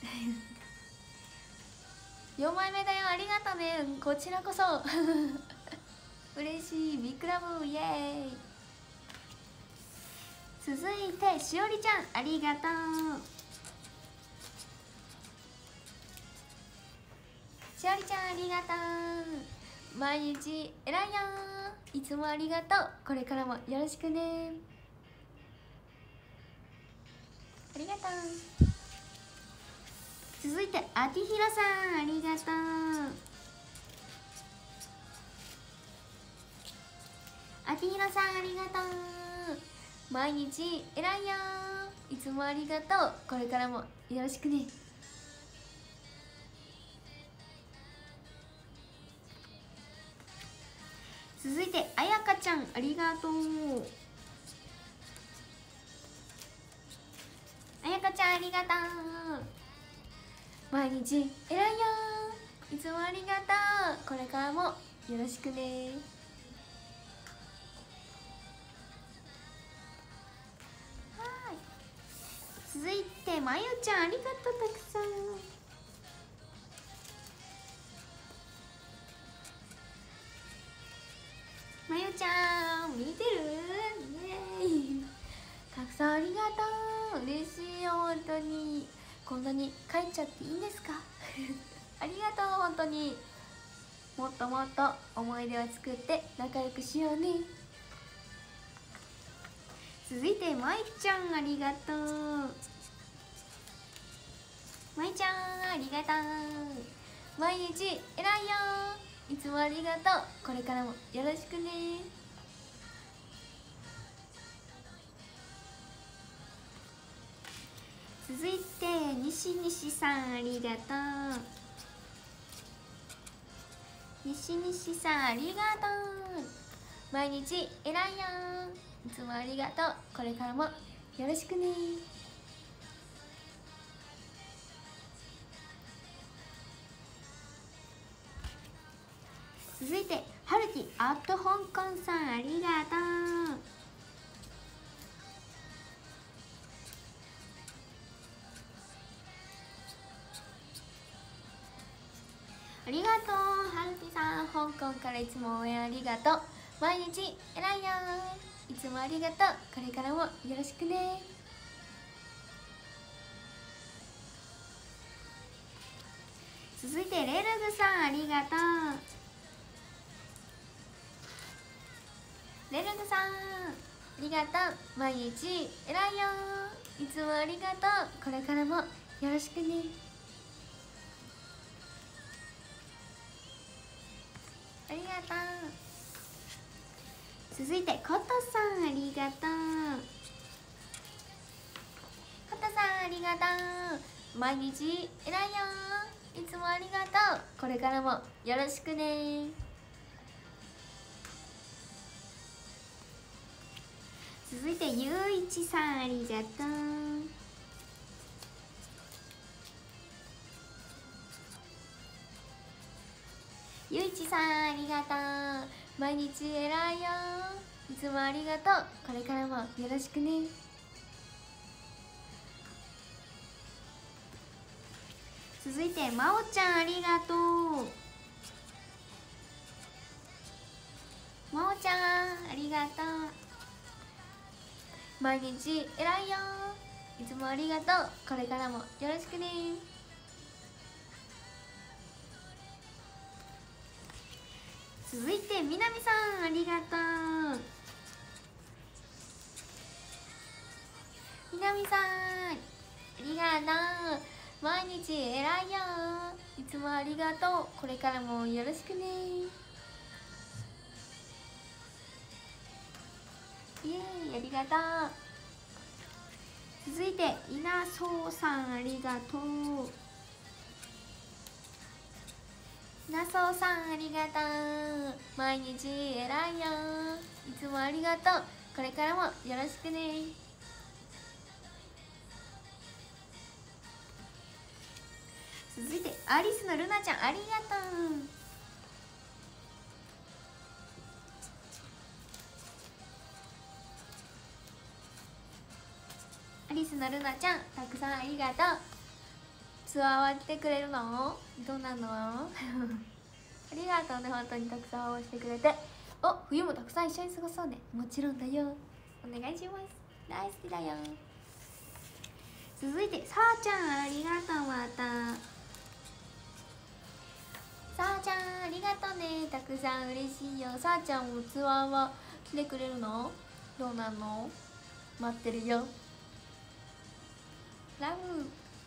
4枚目だよ。ありがとうね。こちらこそ嬉しい。ビッグラブイエーイ。続いてしおりちゃんありがとう。しおりちゃんありがとう。毎日えらいやん。いつもありがとう。これからもよろしくね。ありがとう。続いてあきひろさんありがとう。あきひろさんありがとう。毎日えらいやん。いつもありがとう。これからもよろしくね。続いてあやかちゃんありがとう。あやかちゃんありがとう。毎日えらいやん。いつもありがとう。これからもよろしくね。はい。続いてまゆちゃんありがとう。たくさんまゆちゃん見てる？イエーイ。たくさんありがとう。嬉しいよ本当に。こんなに帰っちゃっていいんですかありがとう本当に。もっともっと思い出を作って仲良くしようね。続いてまいちゃんありがとう。まいちゃんありがとう。毎日えらいよ。いつもありがとう。これからもよろしくね。続いて西西さんありがとう。西西さんありがとう。毎日えらいよ。いつもありがとう。これからもよろしくね。続いてはるきアット香港さんありがとう。ありがとうはるきさん。香港からいつも応援ありがとう。毎日えらいよ。いつもありがとう。これからもよろしくね。続いてレルグさんありがとう。レルグさんありがとう。毎日えらいよ。いつもありがとう。これからもよろしくね。ありがとう。続いてコトさんありがとう。コトさんありがとう。毎日えらいよ。いつもありがとう。これからもよろしくね。続いてゆういちさんありがとう。ゆういちさんありがとう。毎日えらいよ。いつもありがとう。これからもよろしくね。続いてまおちゃんありがとう。まおちゃんありがとう。毎日えらいよ。いつもありがとう。これからもよろしくね。続いてみなみさんありがとう。みなみさんありがとう。毎日えらいよ。いつもありがとう。これからもよろしくね。イエーイ。ありがとう。 続いて稲そうさん、ありがとう。稲そうさん、ありがとう。毎日偉いよ、いつもありがとう。これからもよろしくね。続いてアリスのルナちゃん、ありがとう。アリスのルナちゃん、たくさんありがとう。ツアーは来てくれるの？どうなの？ありがとうね、本当にたくさん応援してくれて。お、冬もたくさん一緒に過ごそうね。もちろんだよ、お願いします。大好きだよ。続いてさあちゃん、ありがとう。またさあちゃん、ありがとうね、たくさん嬉しいよ。さあちゃんもツアーは来てくれるの？どうなの？待ってるよ、ラブ。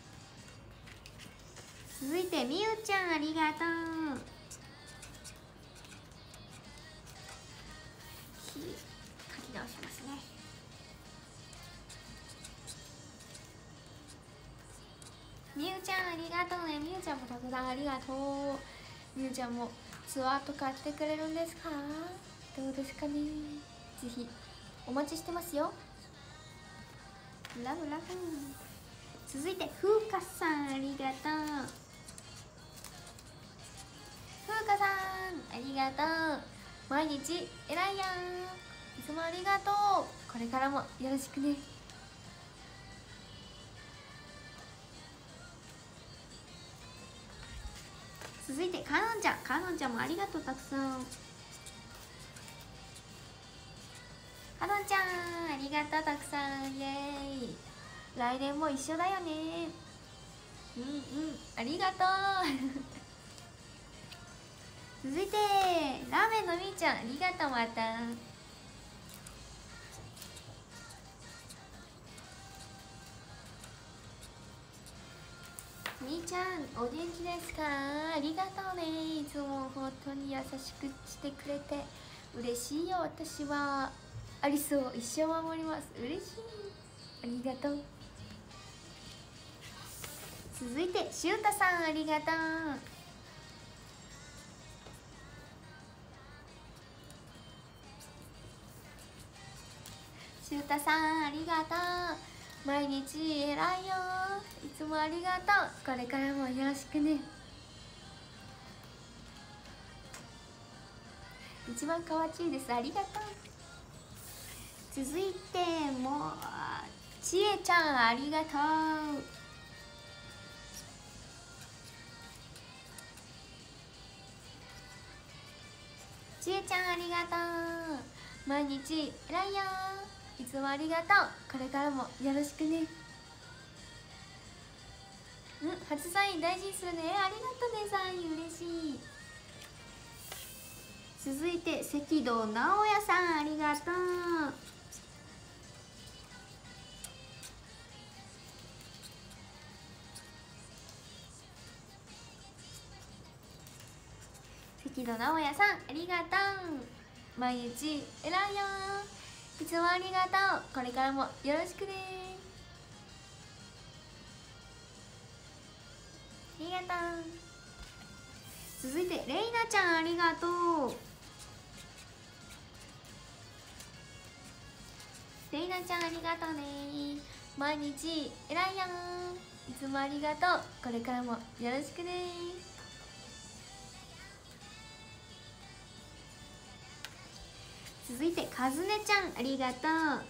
続いてみゆちゃん、ありがとう。書き直しますね。みゆちゃん、ありがとうね。みゆちゃんもたくさんありがとう。みゆちゃんもツアーとか来てくれるんですか？どうですかね。ぜひお待ちしてますよ。ラブラブ。続いてふうかさん、ありがとう。ふうかさん、ありがとう。毎日偉いやん、いつもありがとう。これからもよろしくね。続いてかのんちゃん、かのんちゃんもありがとう、たくさん。かのんちゃん、ありがとう、たくさん。イエーイ。来年も一緒だよね。うんうん、ありがとう。続いてラーメンのみーちゃん、ありがとう。またみーちゃん、お元気ですか？ありがとうね。いつも本当に優しくしてくれて嬉しいよ。私はアリスを一生守ります。嬉しい、ありがとう。続いてしゅうたさん、ありがとう。しゅうたさん、ありがとう。毎日偉いよ、いつもありがとう。これからもよろしくね。一番かわちいです。ありがとう。続いてもちえちゃん、ありがとう。ちえちゃん、ありがとう。毎日偉いよ、いつもありがとう。これからもよろしくね。初サイン大事にするね。ありがとうね、サイン嬉しい。続いて赤道直哉さん、ありがとう。赤道直哉さん、ありがとう。毎日偉いよ、いつもありがとう。これからもよろしくね。ありがとう。続いてれいなちゃん、ありがとう。れいなちゃん、ありがとうね。毎日偉いよ、いつもありがとう。これからもよろしくね。続いてかずねちゃん、ありがとう。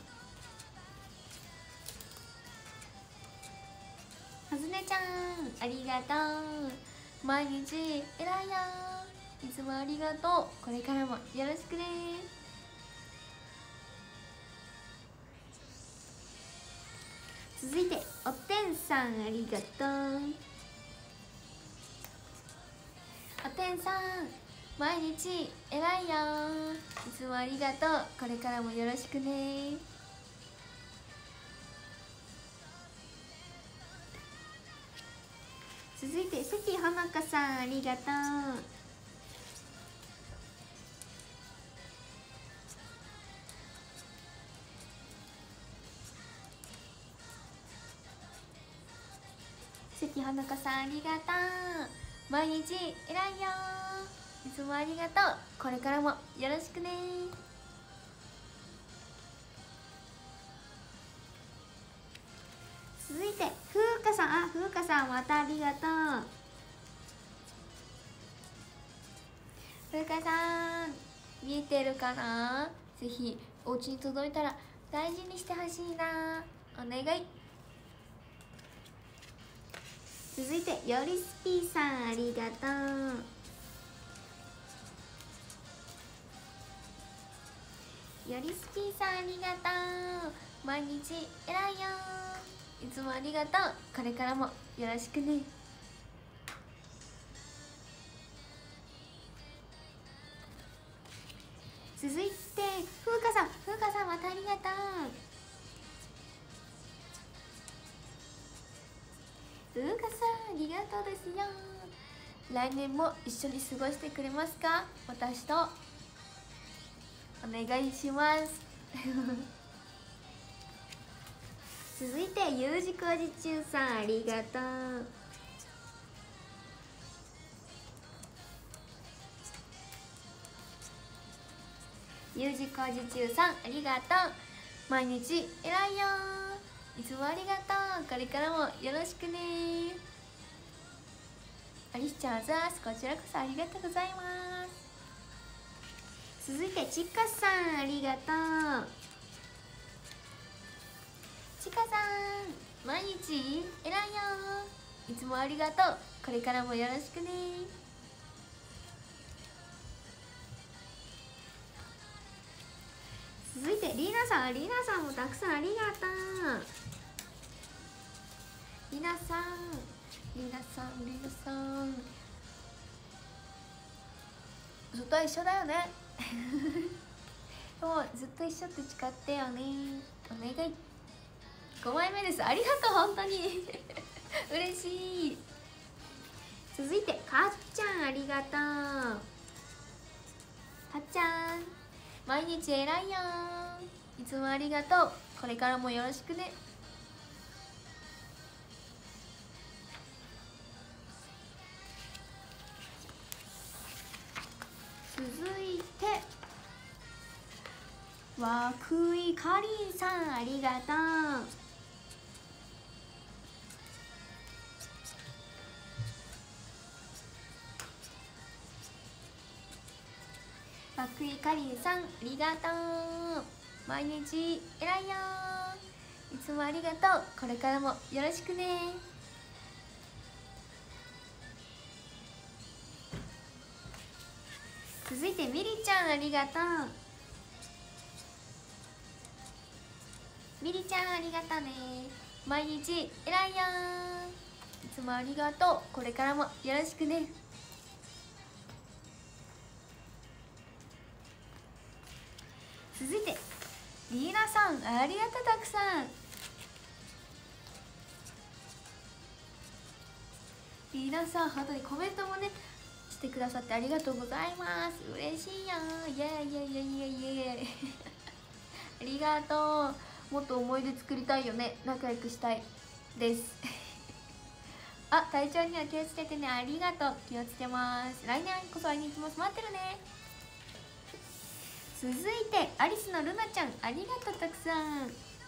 かずねちゃん、ありがとう。毎日偉いよ、いつもありがとう。これからもよろしくね。続いておてんさん、ありがとう。おてんさん、毎日偉いよ、いつもありがとう。これからもよろしくね。続いて関ほのかさん、ありがとう。 関ほのかさんありがとう。毎日偉いよー、いつもありがとう。これからもよろしくね。続いて風花さん、風花さんまたありがとう。風花さん見えてるかな。ぜひお家に届いたら大事にしてほしいな、お願い。続いてよりすぴーさんありがとう。よりすぴーさんありがとう。毎日偉いよー、いつもありがとう。これからもよろしくね。続いて風花さん、風花さんまたありがとう。風花さんありがとうですよ。来年も一緒に過ごしてくれますか、私と。お願いします続いて U 字工事中さんありがとう。U 字工事中さんありがとう。毎日偉いよー、いつもありがとう。これからもよろしくね。アリスちゃんあざーす。こちらこそありがとうございます。続いてちかさんありがとう。ちかさん毎日偉いよー、いつもありがとう。これからもよろしくね。続いてりなさん、りなさんもたくさんありがとう。りなさん、りなさん、りなさんずっと一緒だよねもうずっと一緒って誓ってよね、お願い。5枚目です。ありがとう、本当に嬉しい。続いてかっちゃんありがとう。かっちゃん毎日偉いよー、いつもありがとう。これからもよろしくね。続いてわくいかりんさんありがとう。わくいかりんさんありがとう。毎日偉いよー、いつもありがとう。これからもよろしくね。続いてみりちゃんありがとう。みりちゃんありがとうね。毎日偉いよー、いつもありがとう。これからもよろしくね。続いてりーなさんありがとう、たくさん。りーなさん本当にコメントもねしてくださってありがとうございます。嬉しいよー、イエーイイエーイイエーイイエーイイエーイありがとう。もっと思い出作りたいよね、仲良くしたいですあ、体調には気をつけてね。ありがとう、気をつけます。来年こそ会いに行きます。待ってるね。続いてアリスのルナちゃんありがとう、たくさん。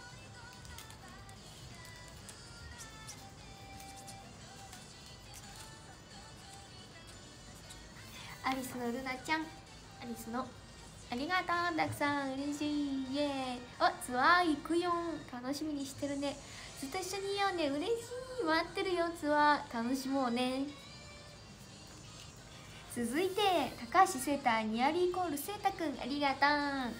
アリスのルナちゃん、アリスのありがとう、たくさん。嬉しい、イエーイ。お、ツアー行くよ、楽しみにしてるね。ずっと一緒にいようね。嬉しい、待ってるよ。ツアー楽しもうね。続いて高橋セーターニアリーコールセータくんありがとう。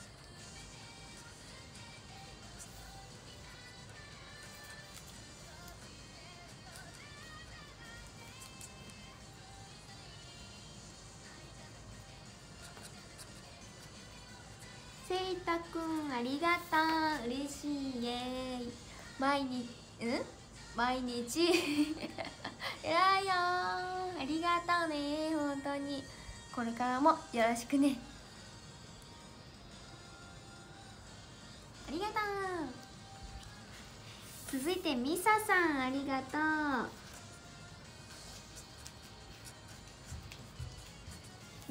セイタくんありがとう、嬉しい、イエーイ。毎日偉いよー、ありがとうね、本当に。これからもよろしくね。ありがとう。続いてミサさんありがとう。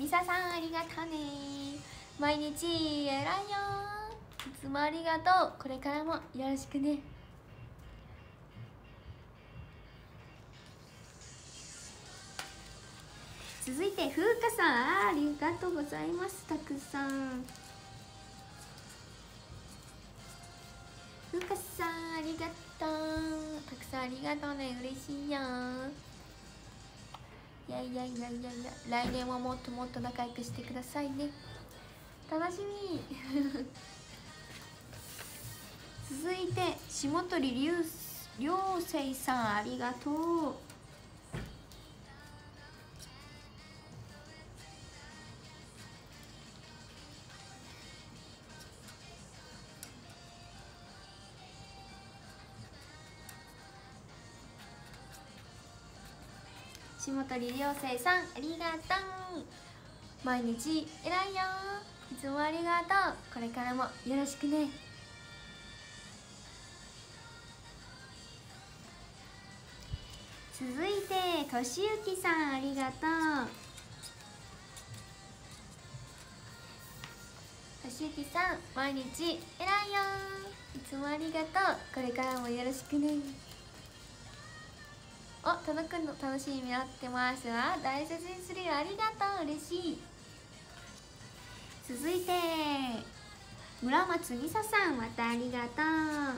みささんありがとうね。毎日偉いよ。いつもありがとう。これからもよろしくね。続いて風花さん、ありがとうございます。たくさん風花さんありがとう。たくさんありがとうね。嬉しいよ。いやいやいやいやいや、来年はもっともっと仲良くしてくださいね。楽しみ続いて下鳥流星さんありがとう。下鳥流星さんありがとう。毎日偉いよ。いつもありがとう。これからもよろしくね。続いてとしゆきさんありがとう。としゆきさん毎日偉いよ。いつもありがとう。これからもよろしくね。お、たのくんの楽しみになってますわ。大切にするよ。ありがとう。嬉しい。続いて村松美沙さん、またありがとう。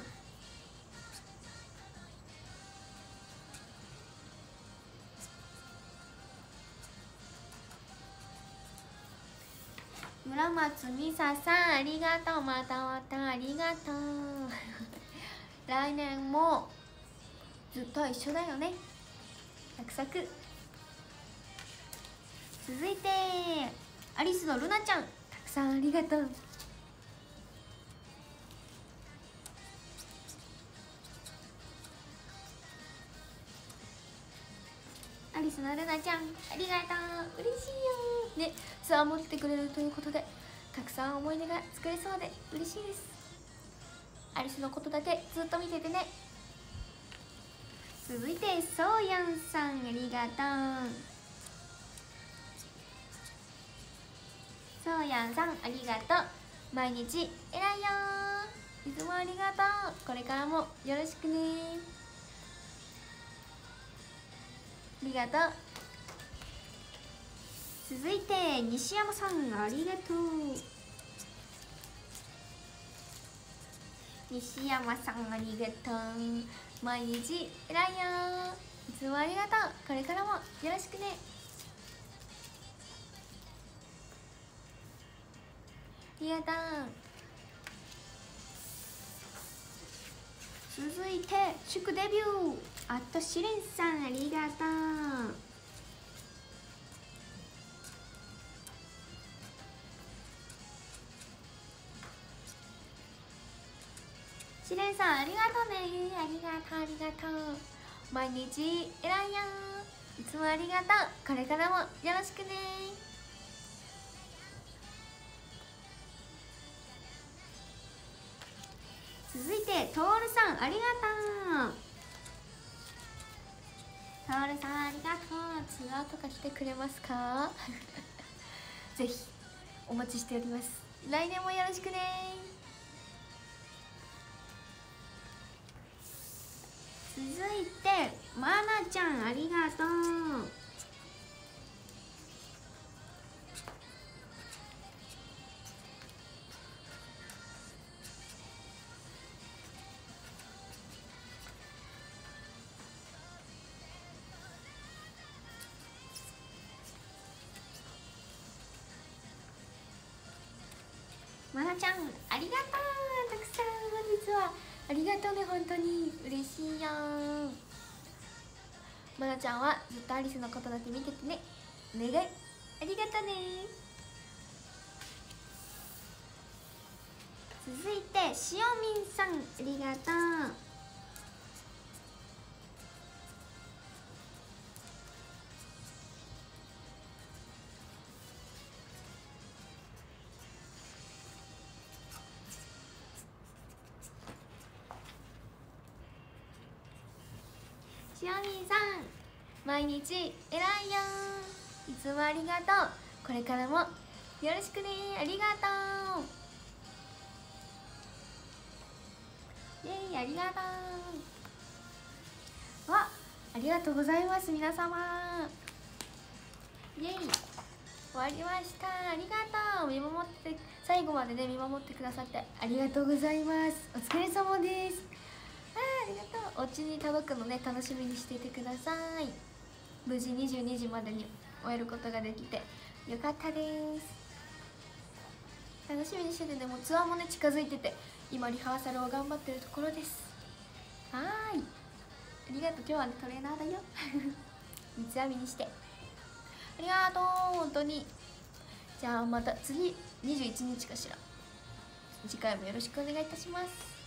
村松美沙さんありがとう。またまたありがとう来年もずっと一緒だよね。約束。続いてアリスのルナちゃん、たくさんありがとう。アリスのルナちゃんありがとう。嬉しいよね。ツアーも来てくれるということでたくさん思い出が作れそうで嬉しいです。アリスのことだけずっと見ててね。続いてそうやんさんありがとう。そうやんさんありがとう。毎日偉いよ。いつもありがとう。これからもよろしくね。ありがとう。続いて西山さんありがとう。西山さんありがとう。毎日偉いよ。いつもありがとう。これからもよろしくね。ありがとう。続いて祝デビューあとしれんさんありがとう。しれんさんありがとうね。ありがとうありがとう。毎日偉いよ。いつもありがとう。これからもよろしくね。続いてトールさんありがとう。トールさんありがとう。ツアーとか来てくれますかぜひお待ちしております。来年もよろしくね。続いてまなちゃんありがとう。まなちゃんありがとう。たくさん本日はありがとうね。本当に嬉しいよ。まなちゃんはずっとアリスのことだけ見ててね。お願い。ありがとうね。続いてしおみんさんありがとう。しおみんさん毎日偉いよ。いつもありがとう。 これからもよろしくね。ありがとう。イエイ、ありがとう。わ、ありがとうございます、皆様。イエイ、終わりました。ありがとう。見守って最後までね、見守ってくださってありがとうございます。お疲れ様です。ありがとう。お家に届くのね、楽しみにしていてください。無事22時までに終えることができてよかったです。楽しみにしててね。もうツアーもね近づいてて、今リハーサルを頑張ってるところです。はーい、ありがとう。今日はねトレーナーだよ三つ編みにしてありがとう、本当に。じゃあまた次21日かしら、次回もよろしくお願いいたします。